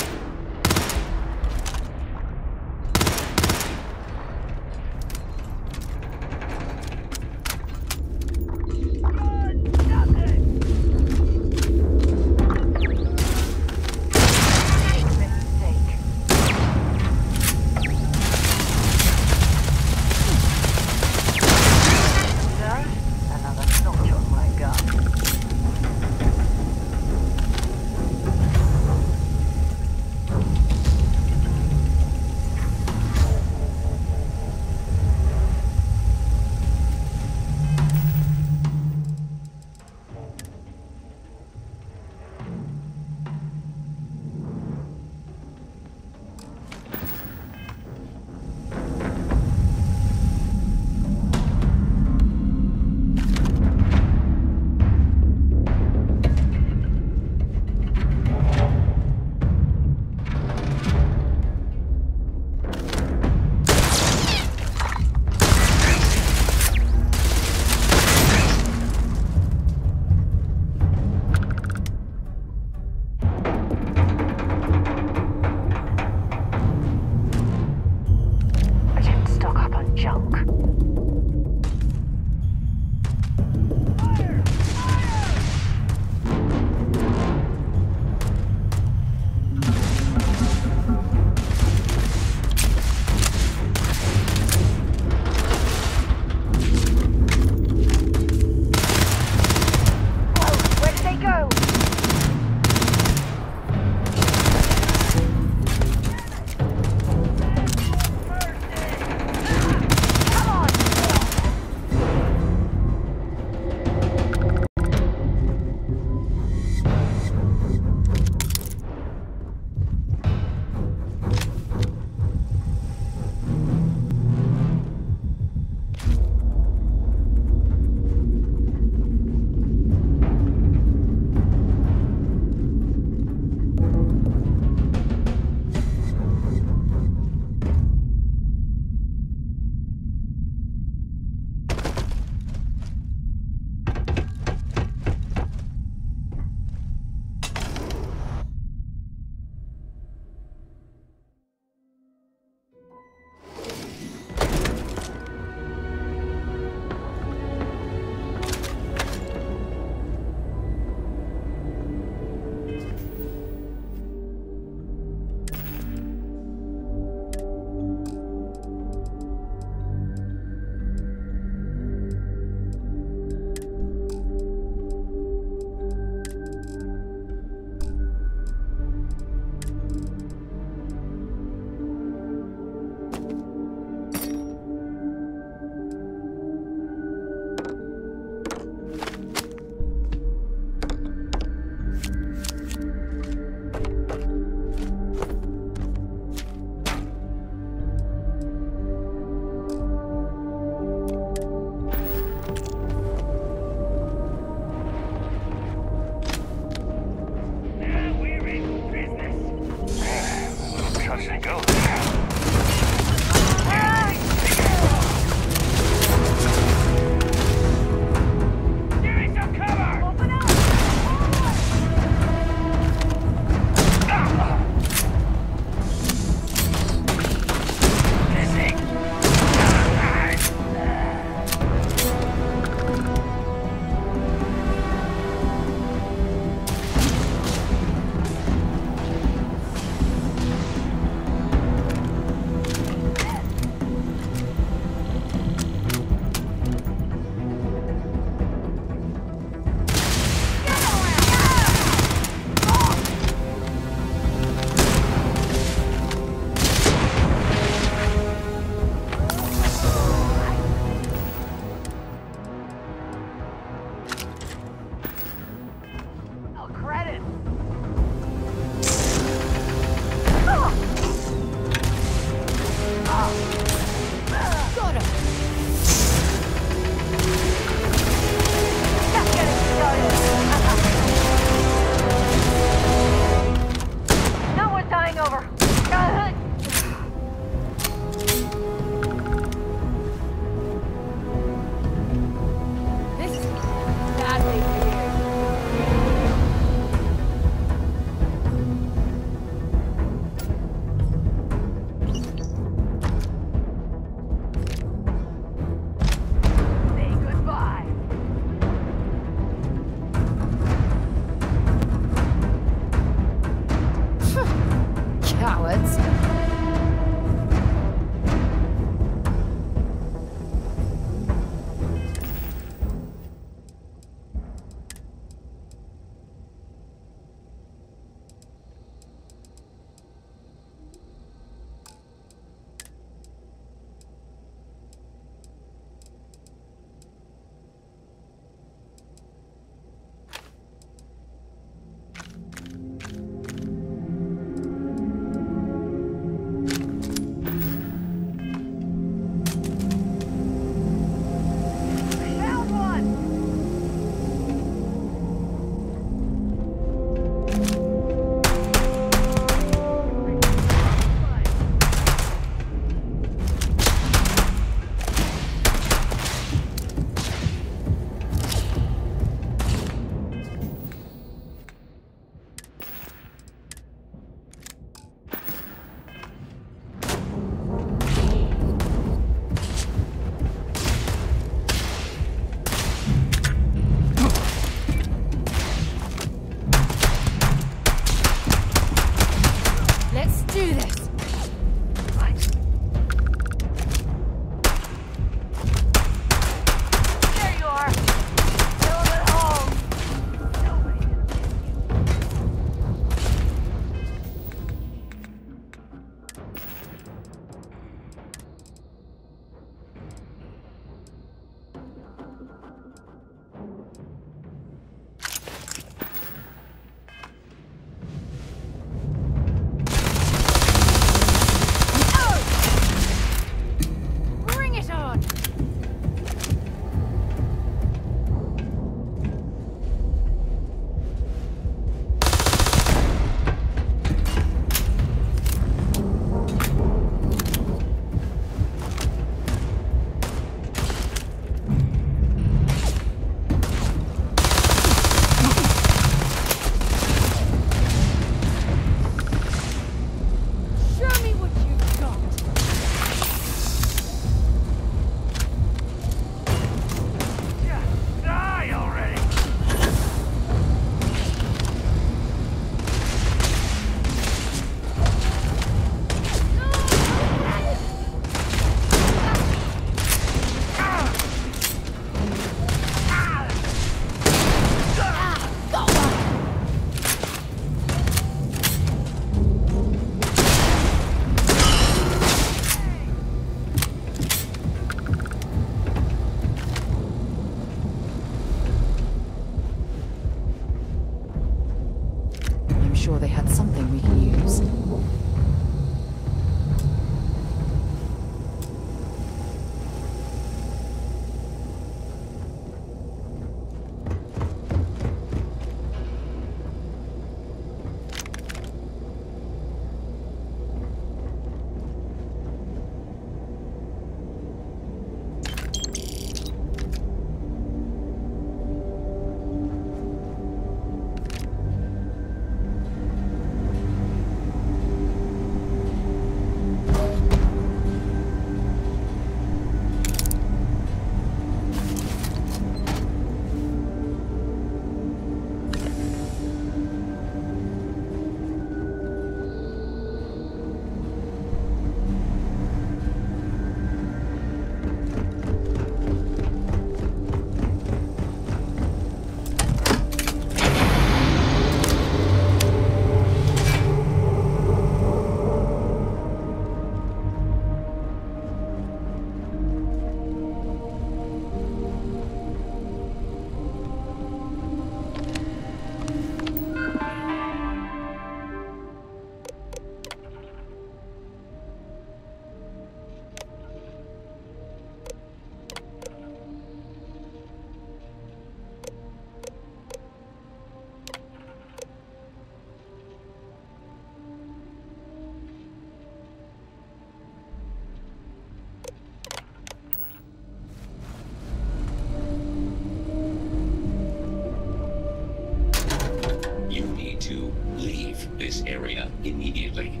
immediately.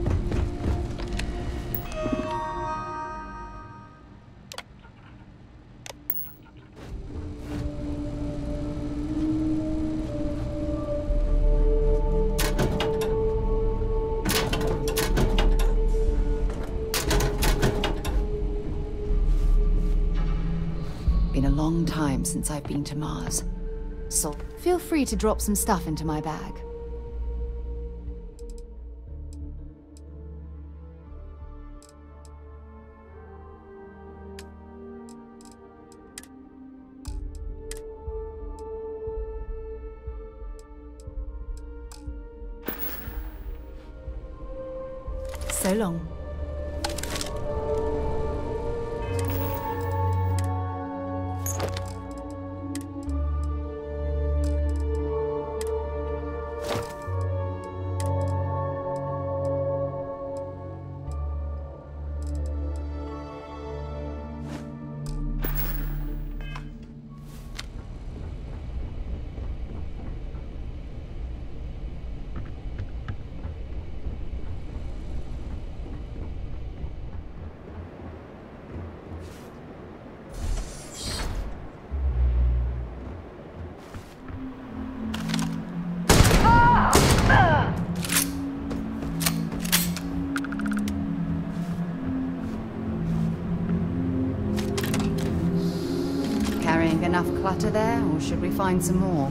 Been a long time since I've been to Mars. So feel free to drop some stuff into my bag. So long. Carrying enough clutter there, or should we find some more?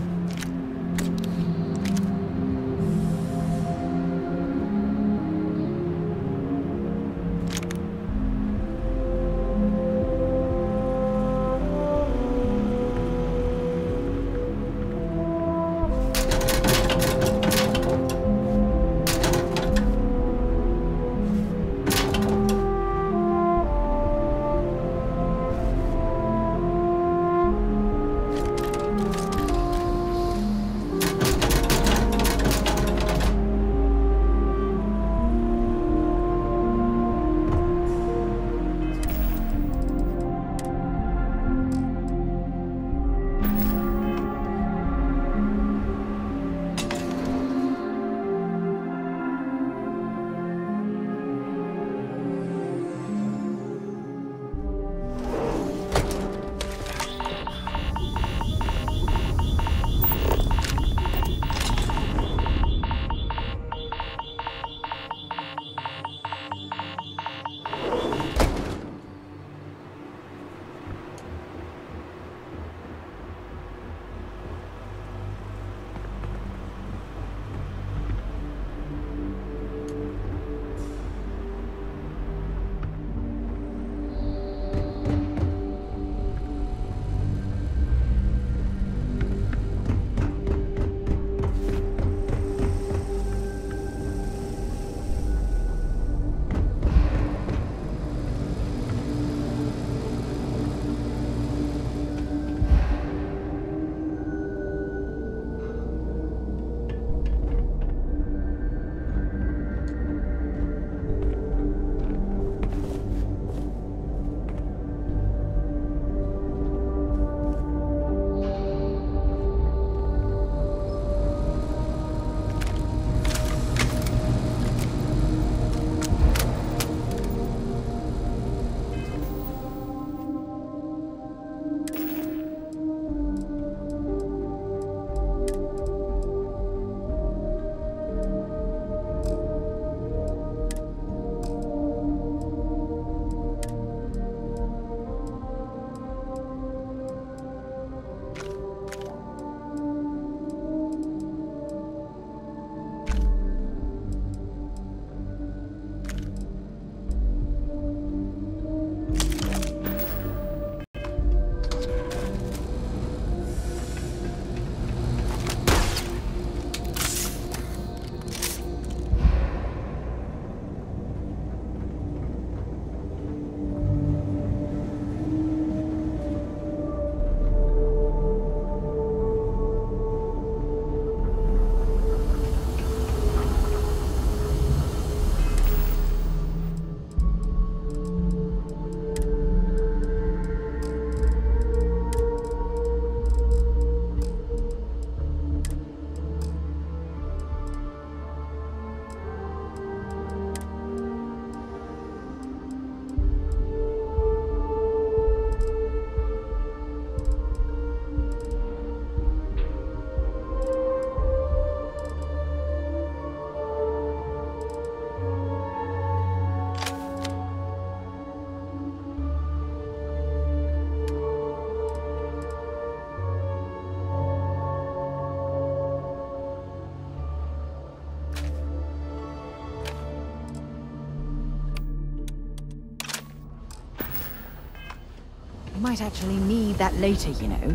might actually need that later, you know.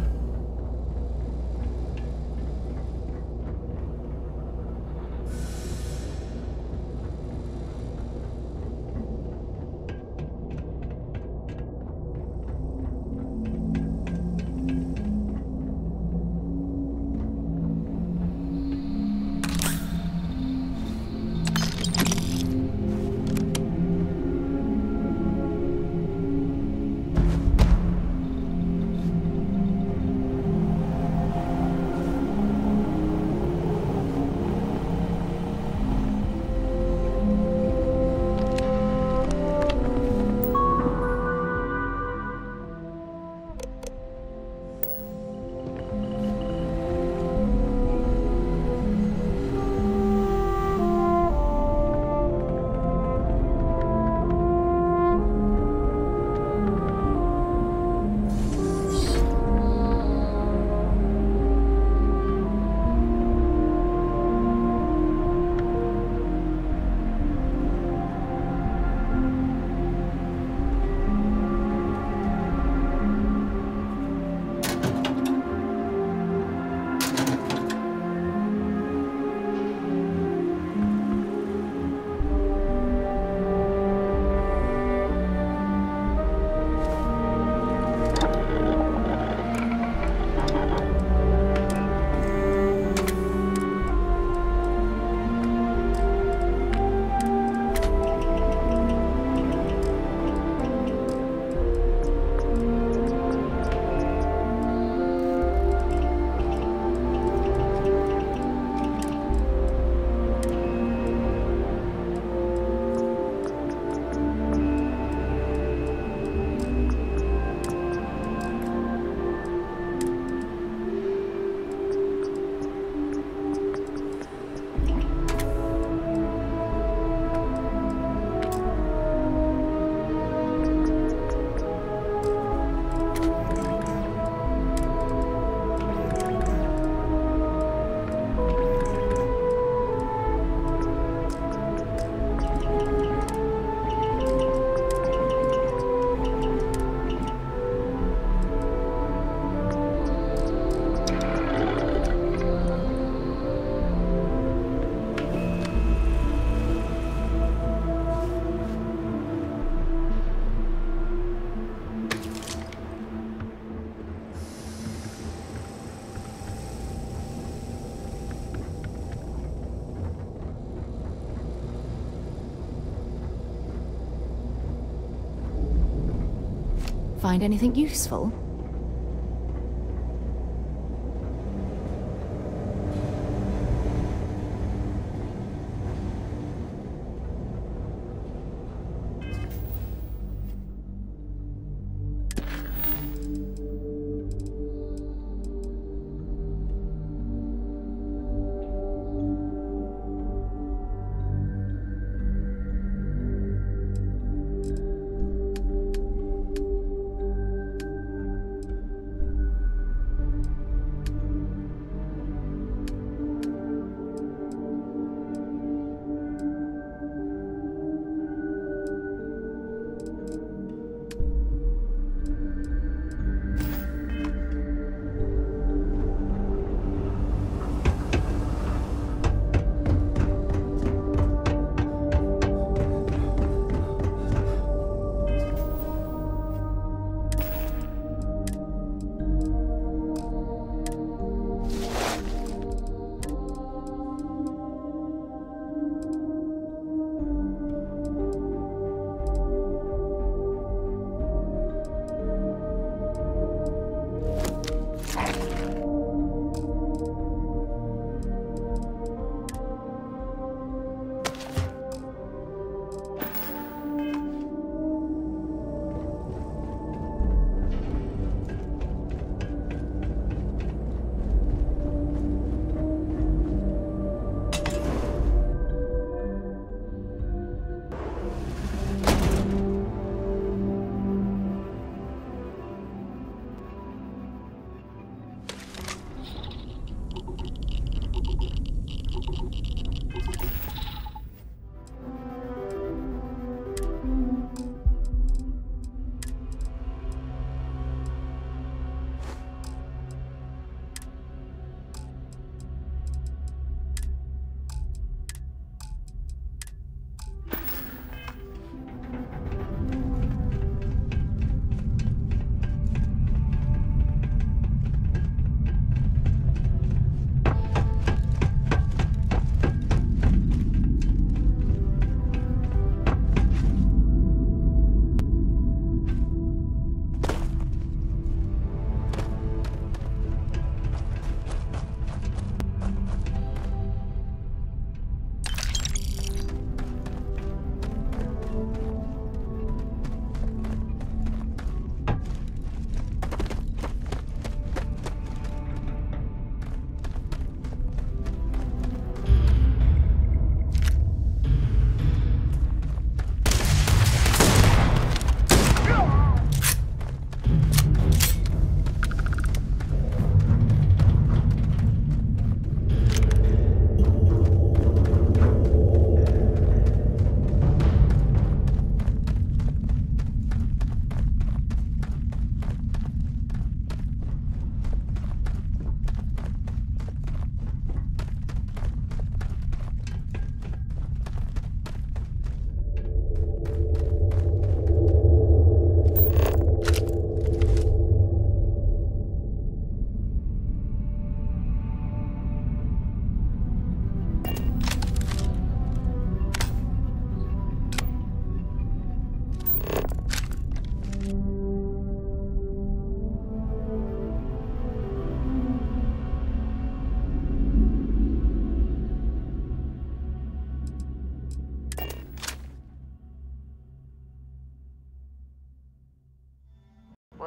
Find anything useful?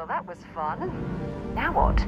that was fun. Now what?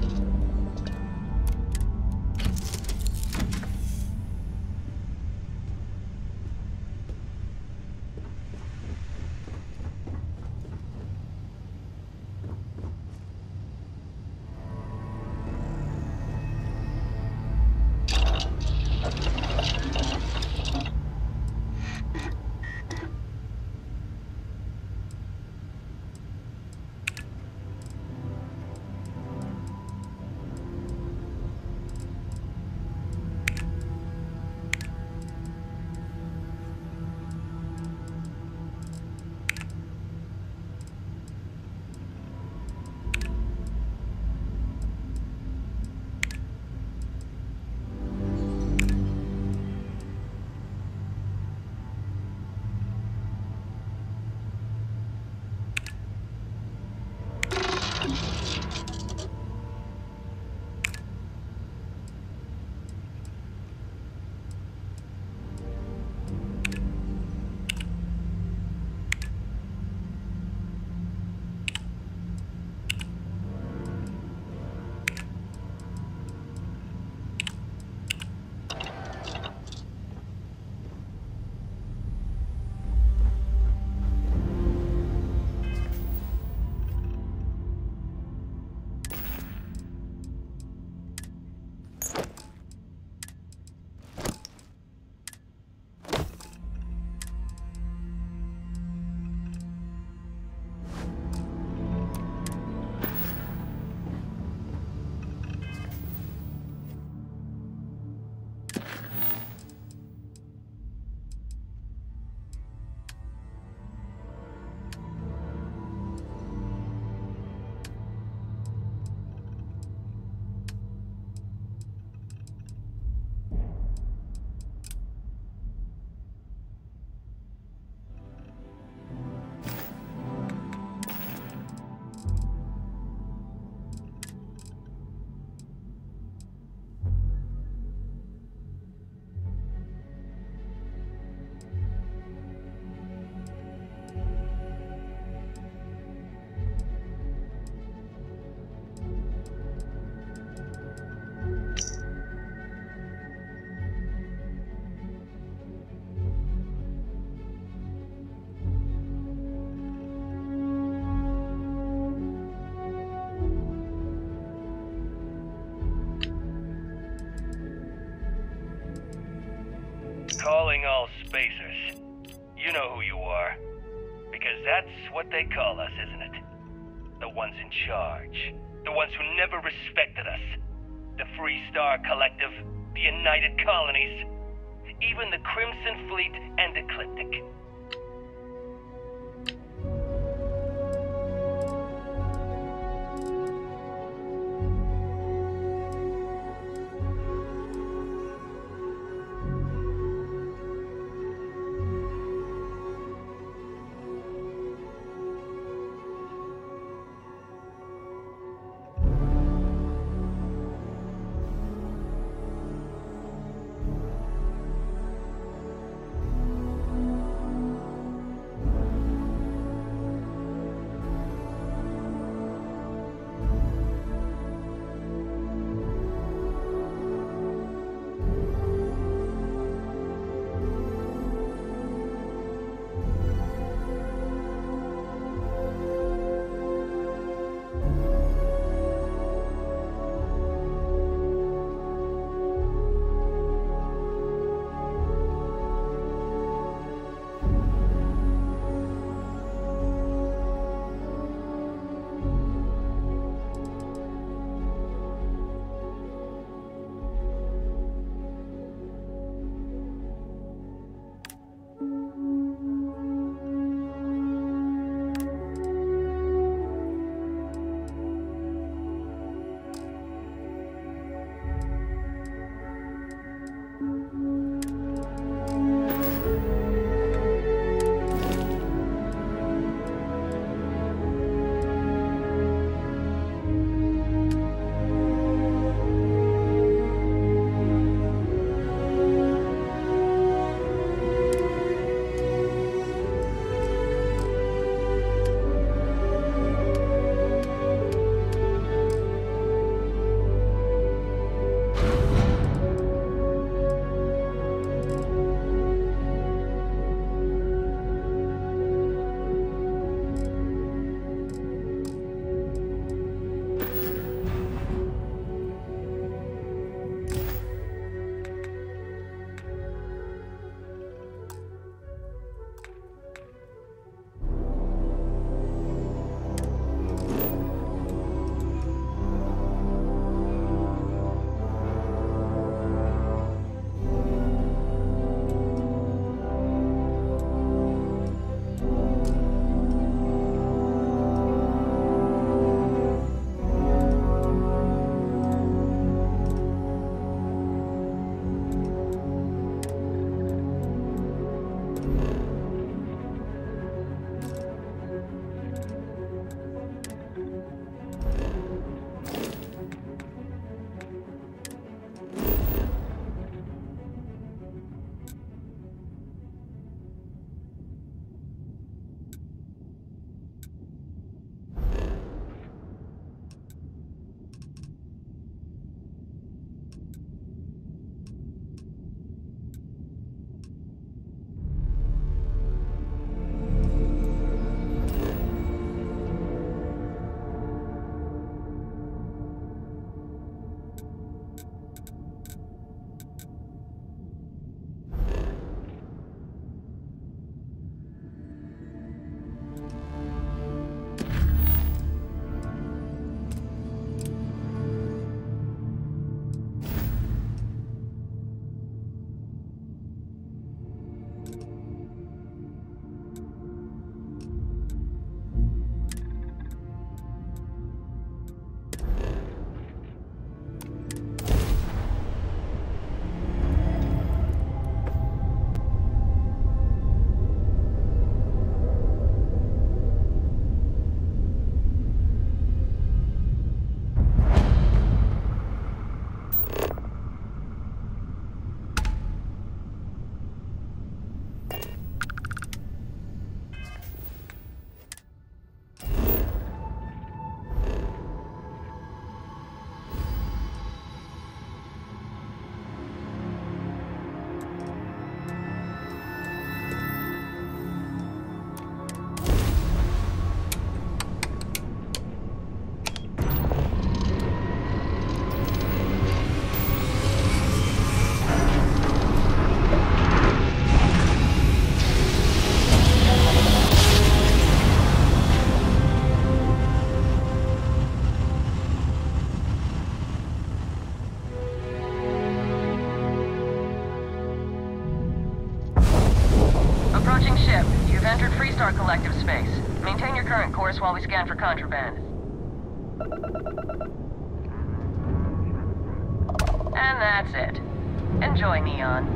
Calling all spacers. You know who you are. Because that's what they call us, isn't it? The ones in charge. The ones who never respected us. The Free Star Collective, the United Colonies, even the Crimson Fleet and Ecliptic. while we scan for contraband. And that's it. Enjoy, Neon.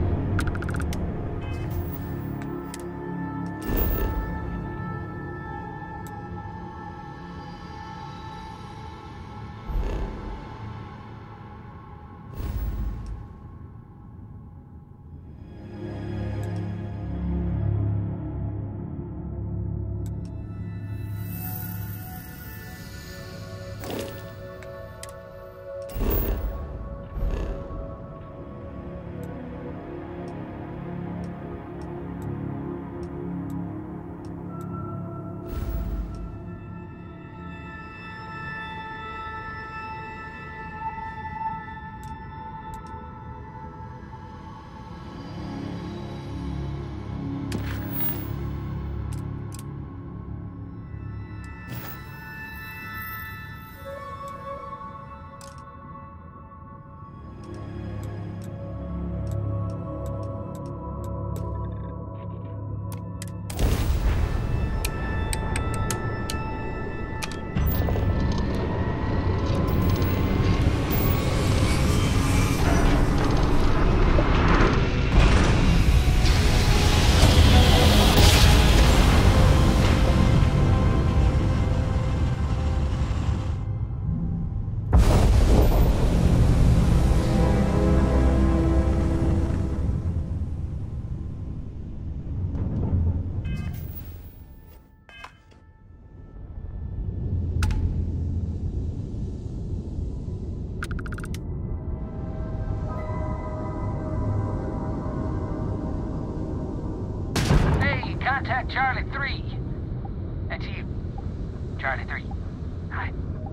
Contact Charlie 3. That's you. Charlie 3. Hi.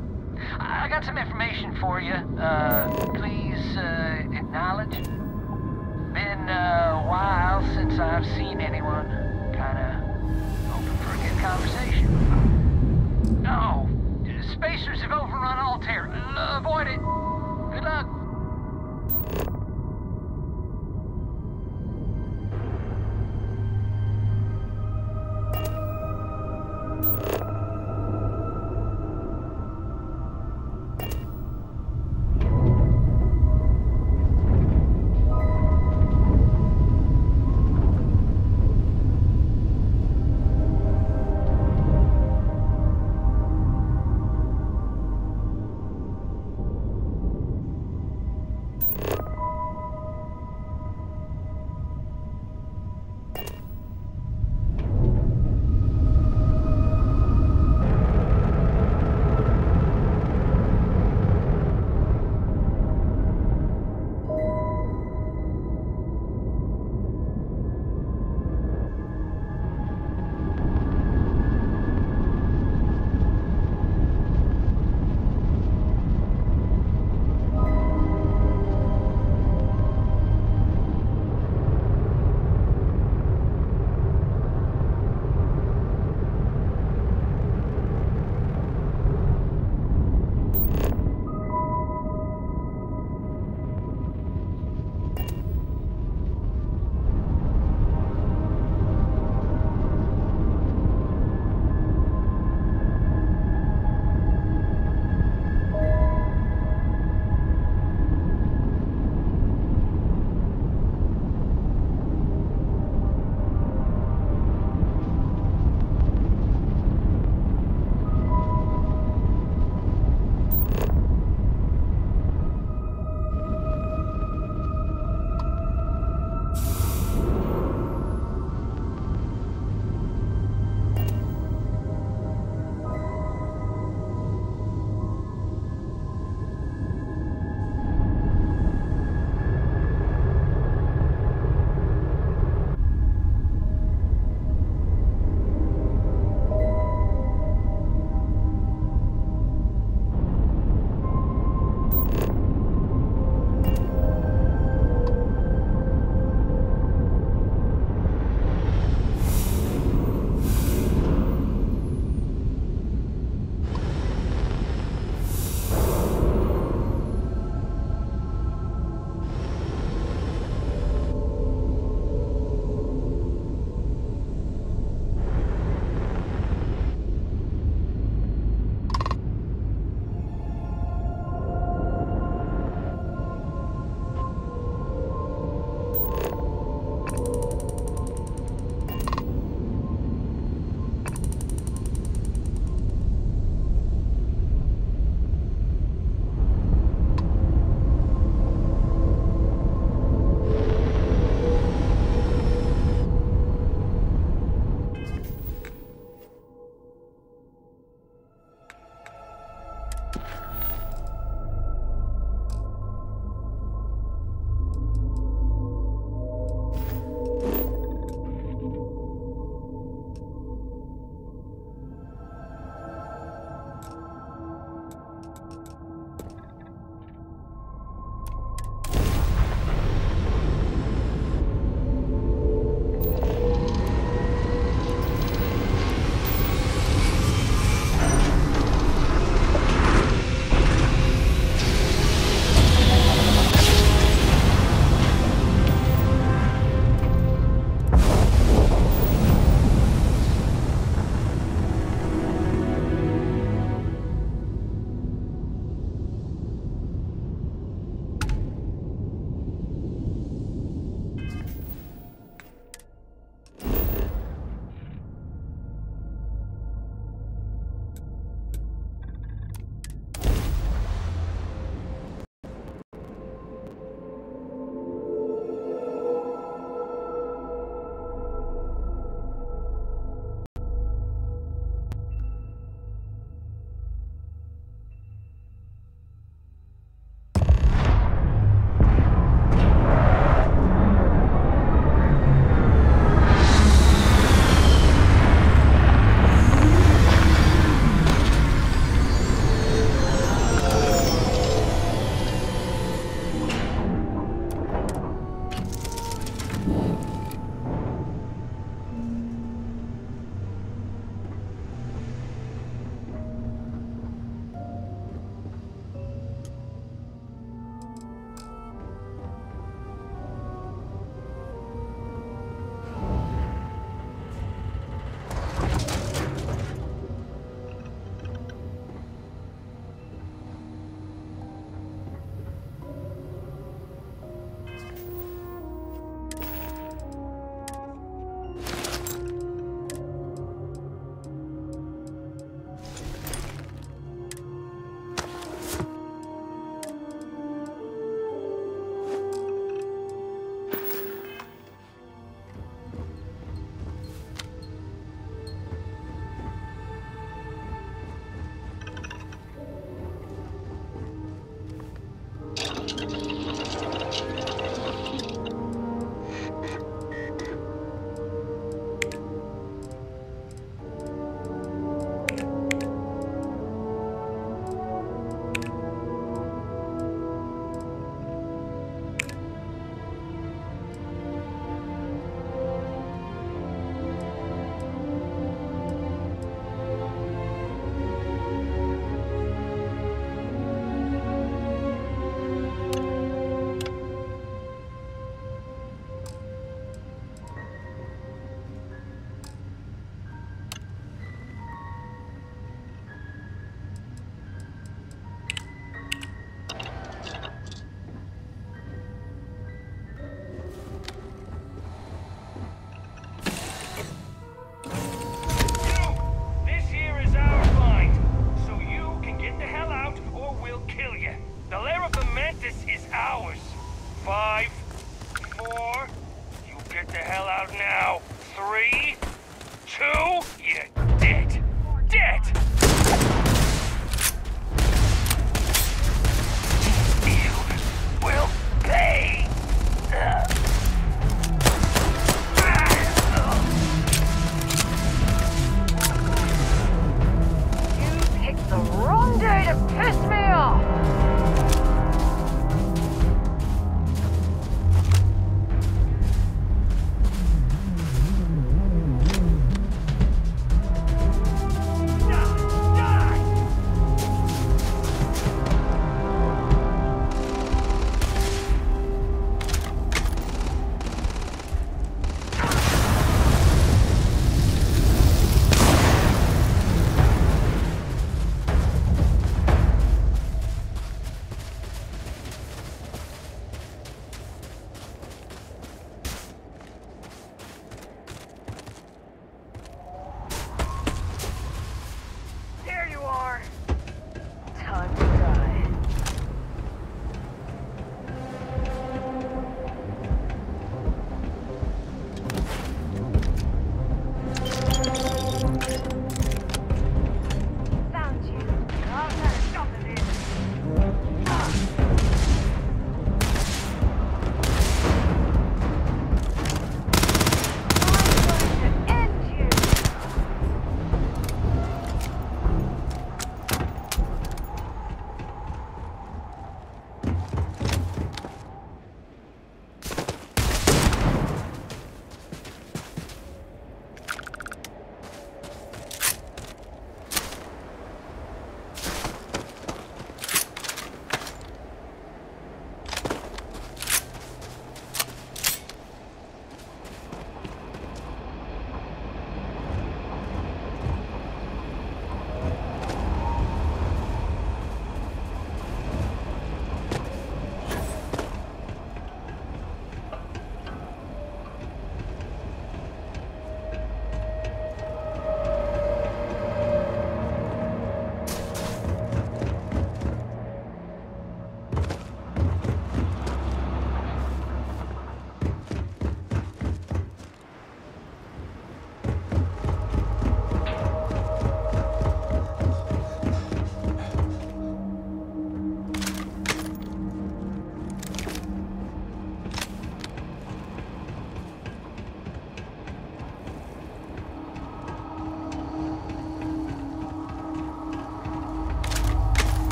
I got some information for you. Please, acknowledge. Been a while since I've seen anyone. Kinda hoping for a good conversation. No. Spacers have overrun Altair. Avoid it. Good luck.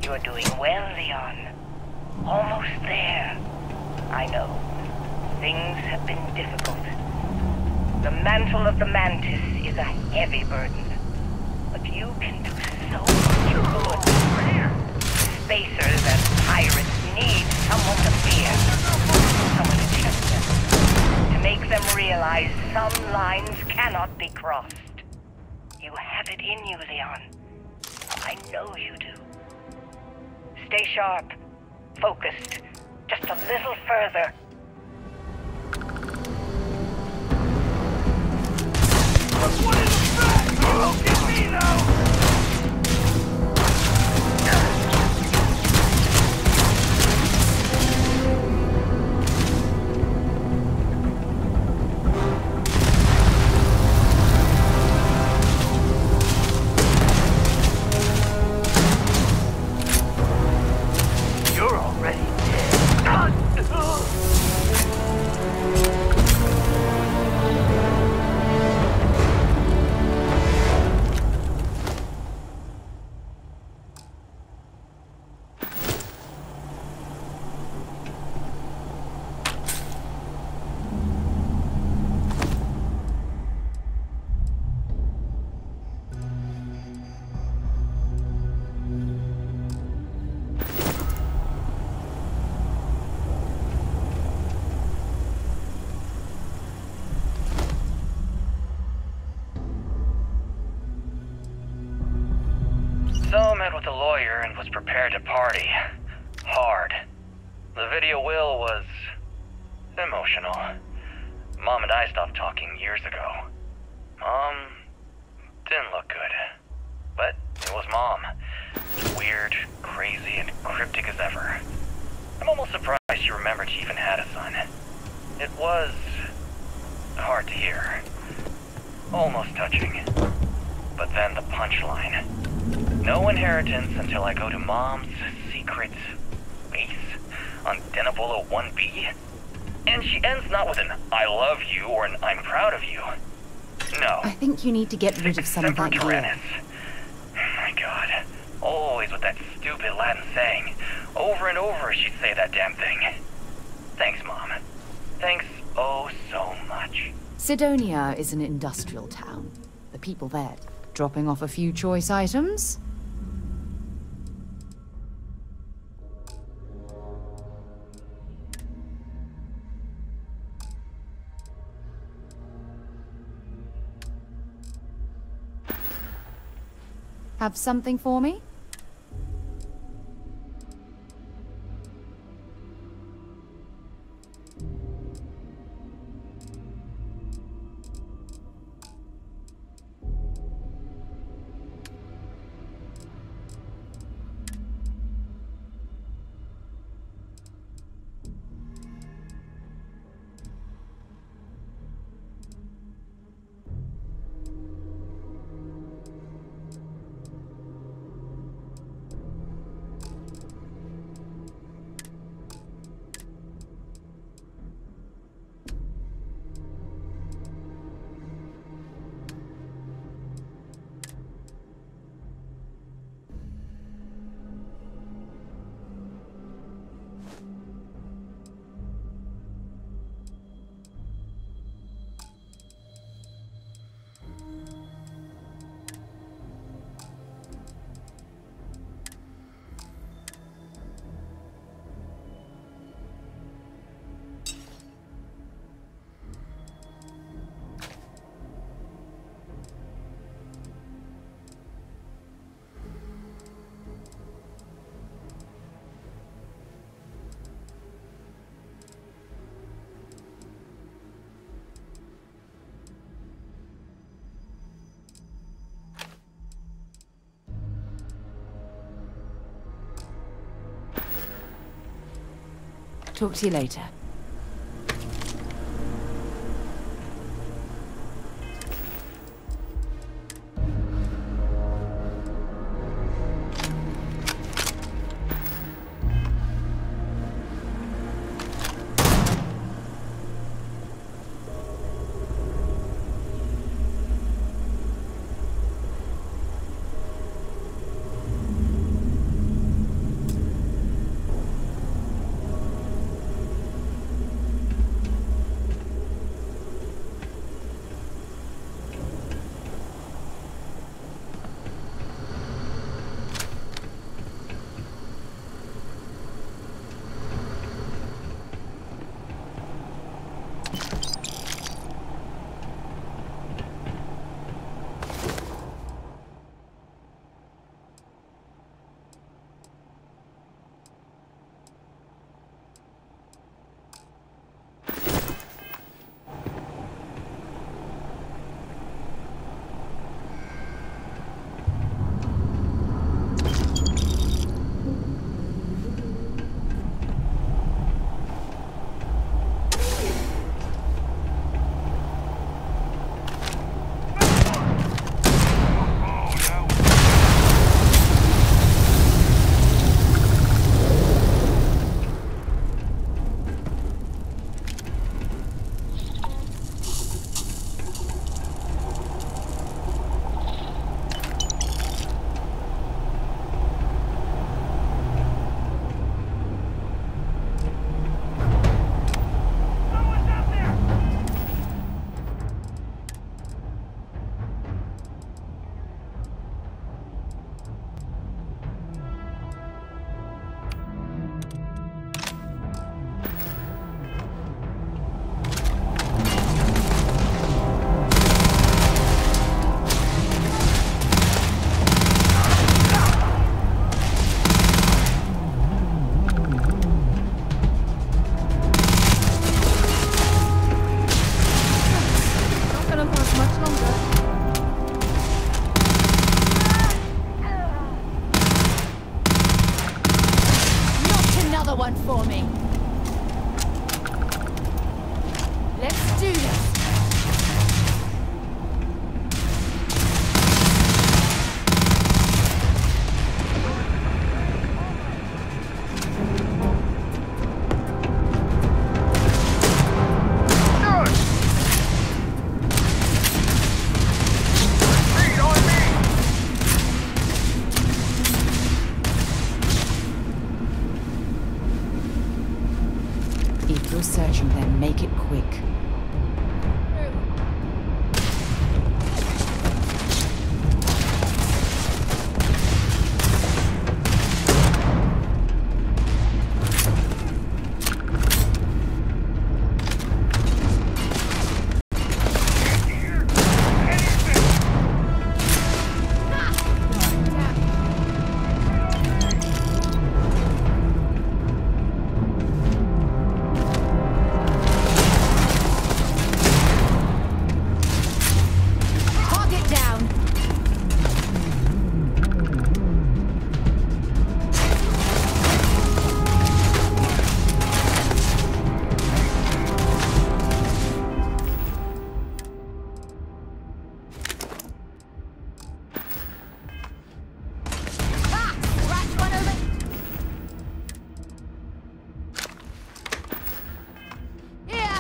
You're doing well, Leon. Almost there. I know. Things have been difficult. The mantle of the Mantis is a heavy burden. But you can do so much good. Spacers and pirates need someone to fear. Someone to check them. To make them realize some lines cannot be crossed. You have it in you, Leon. I know you do. Stay sharp. Focused. Just a little further. What's one in the back? Look at me now! You're already dead. So met with a lawyer and was prepared to party. Hard. The video will was emotional. Mom and I stopped talking years ago. Mom didn't look good. But it was Mom. Weird, crazy, and cryptic as ever. I'm almost surprised she remembered she even had a son. It was hard to hear. Almost touching. But then the punchline. No inheritance until I go to Mom's secret base on Denebola 1B. And she ends not with an I love you or an I'm proud of you. No. I think you need to get rid of some of that gear. My God. Always with that stupid Latin saying. Over and over she'd say that damn thing. Thanks, Mom. Thanks oh so much. Cydonia is an industrial town. The people there dropping off a few choice items. Have something for me? Talk to you later. one for me. Let's do this. If you're searching, then make it quick. Target down. Scratch one over. Yeah.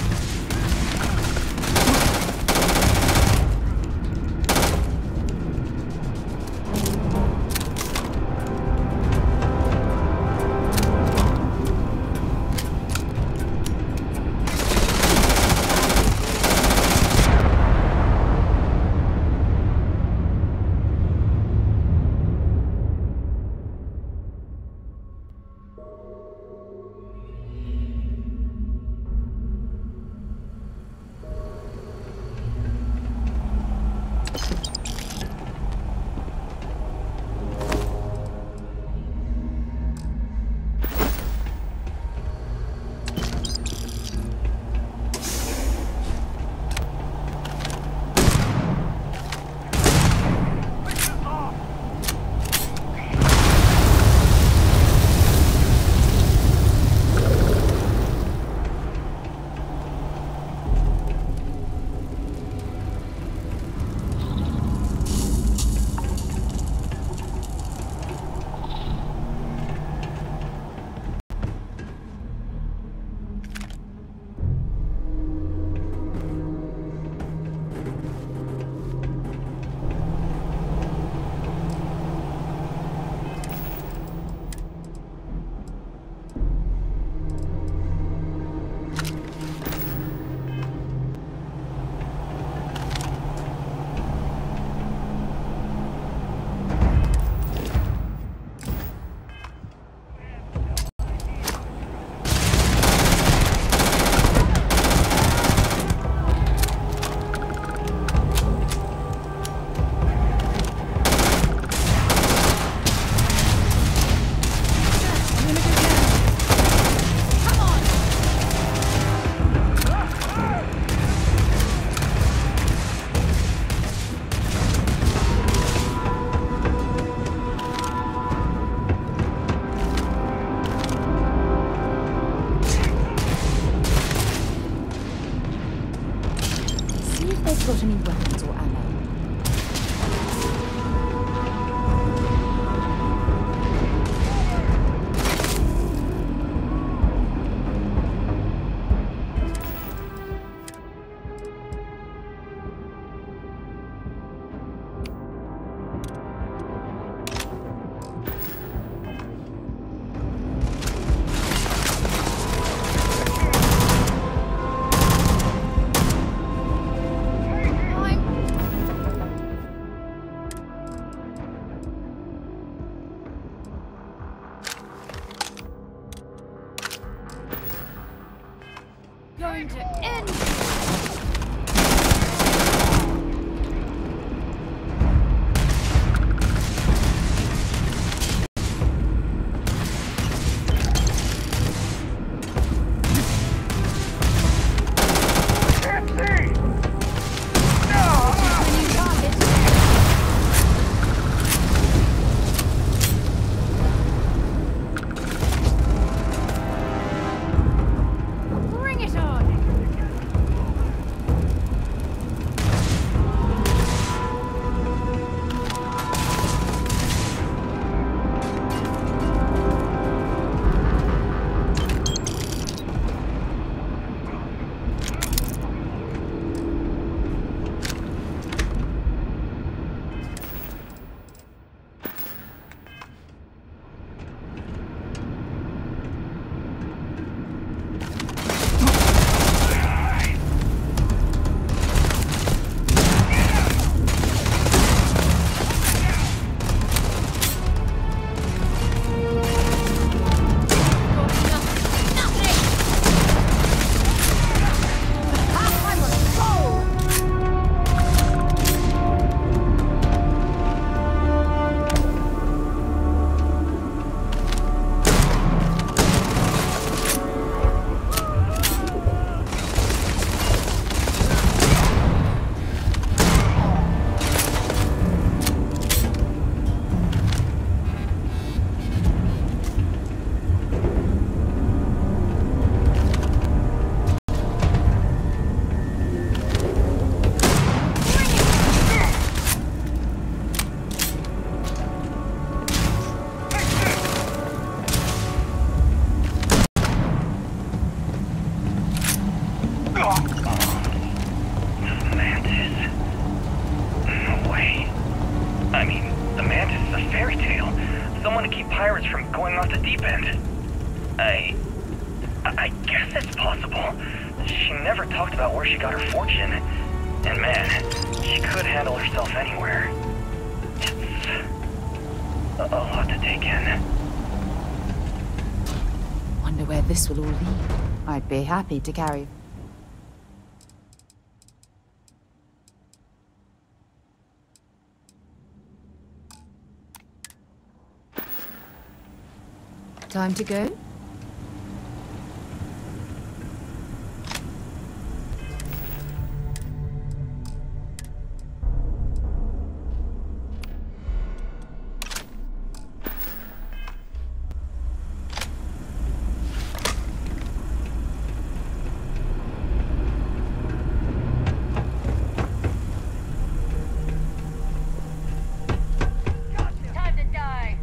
See if they've got any weapons or ammo. Going to end. pirates from going off the deep end. I guess it's possible. She never talked about where she got her fortune. And man, she could handle herself anywhere. It's a lot to take in. Wonder where this will all lead. I'd be happy to carry. Time to go? Time to die.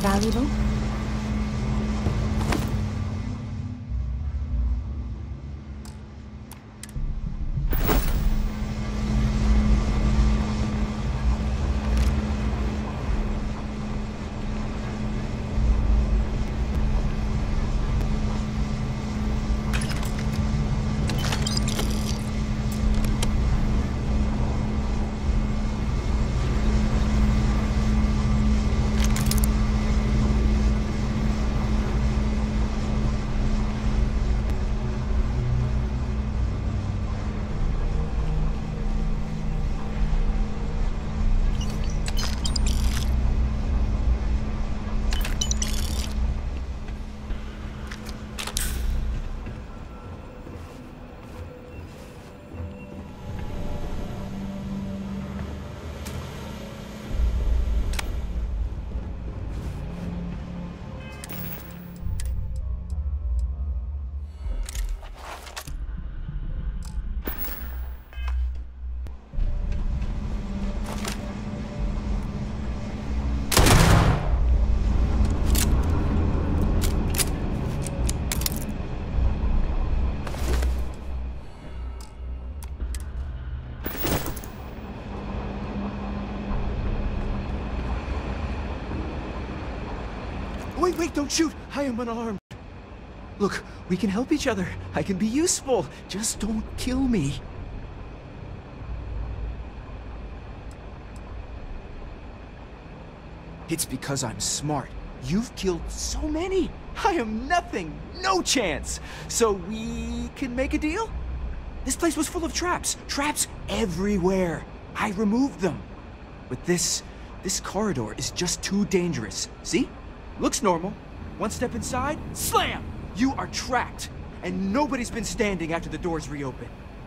valuable? Wait, don't shoot! I am unarmed! Look, we can help each other. I can be useful. Just don't kill me. It's because I'm smart. You've killed so many. I am nothing. No chance. So we can make a deal? This place was full of traps. Traps everywhere. I removed them. But this corridor is just too dangerous. See? Looks normal. One step inside, slam! You are trapped. And nobody's been standing after the doors reopen.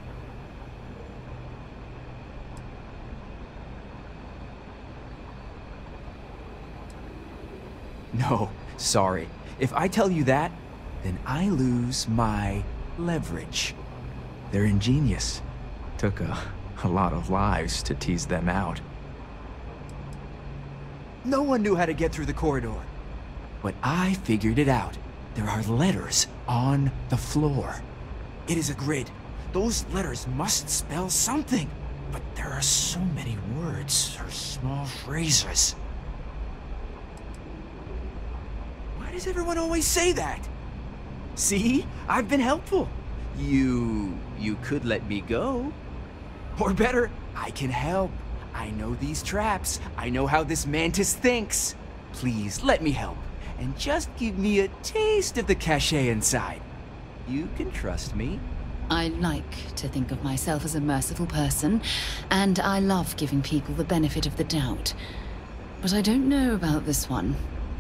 No, sorry. If I tell you that, then I lose my leverage. They're ingenious. Took a lot of lives to tease them out. No one knew how to get through the corridor. But I figured it out. There are letters on the floor. It is a grid. Those letters must spell something. But there are so many words or small phrases. Why does everyone always say that? See? I've been helpful. You could let me go. Or better, I can help. I know these traps. I know how this mantis thinks. Please, let me help. And just give me a taste of the cachet inside. You can trust me. I like to think of myself as a merciful person, and I love giving people the benefit of the doubt. But I don't know about this one.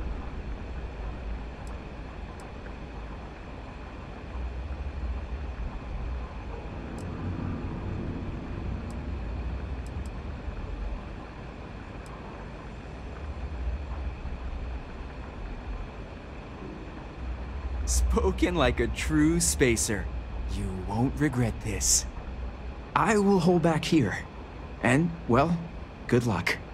Spoken like a true spacer. You won't regret this. I will hold back here. And, well, good luck.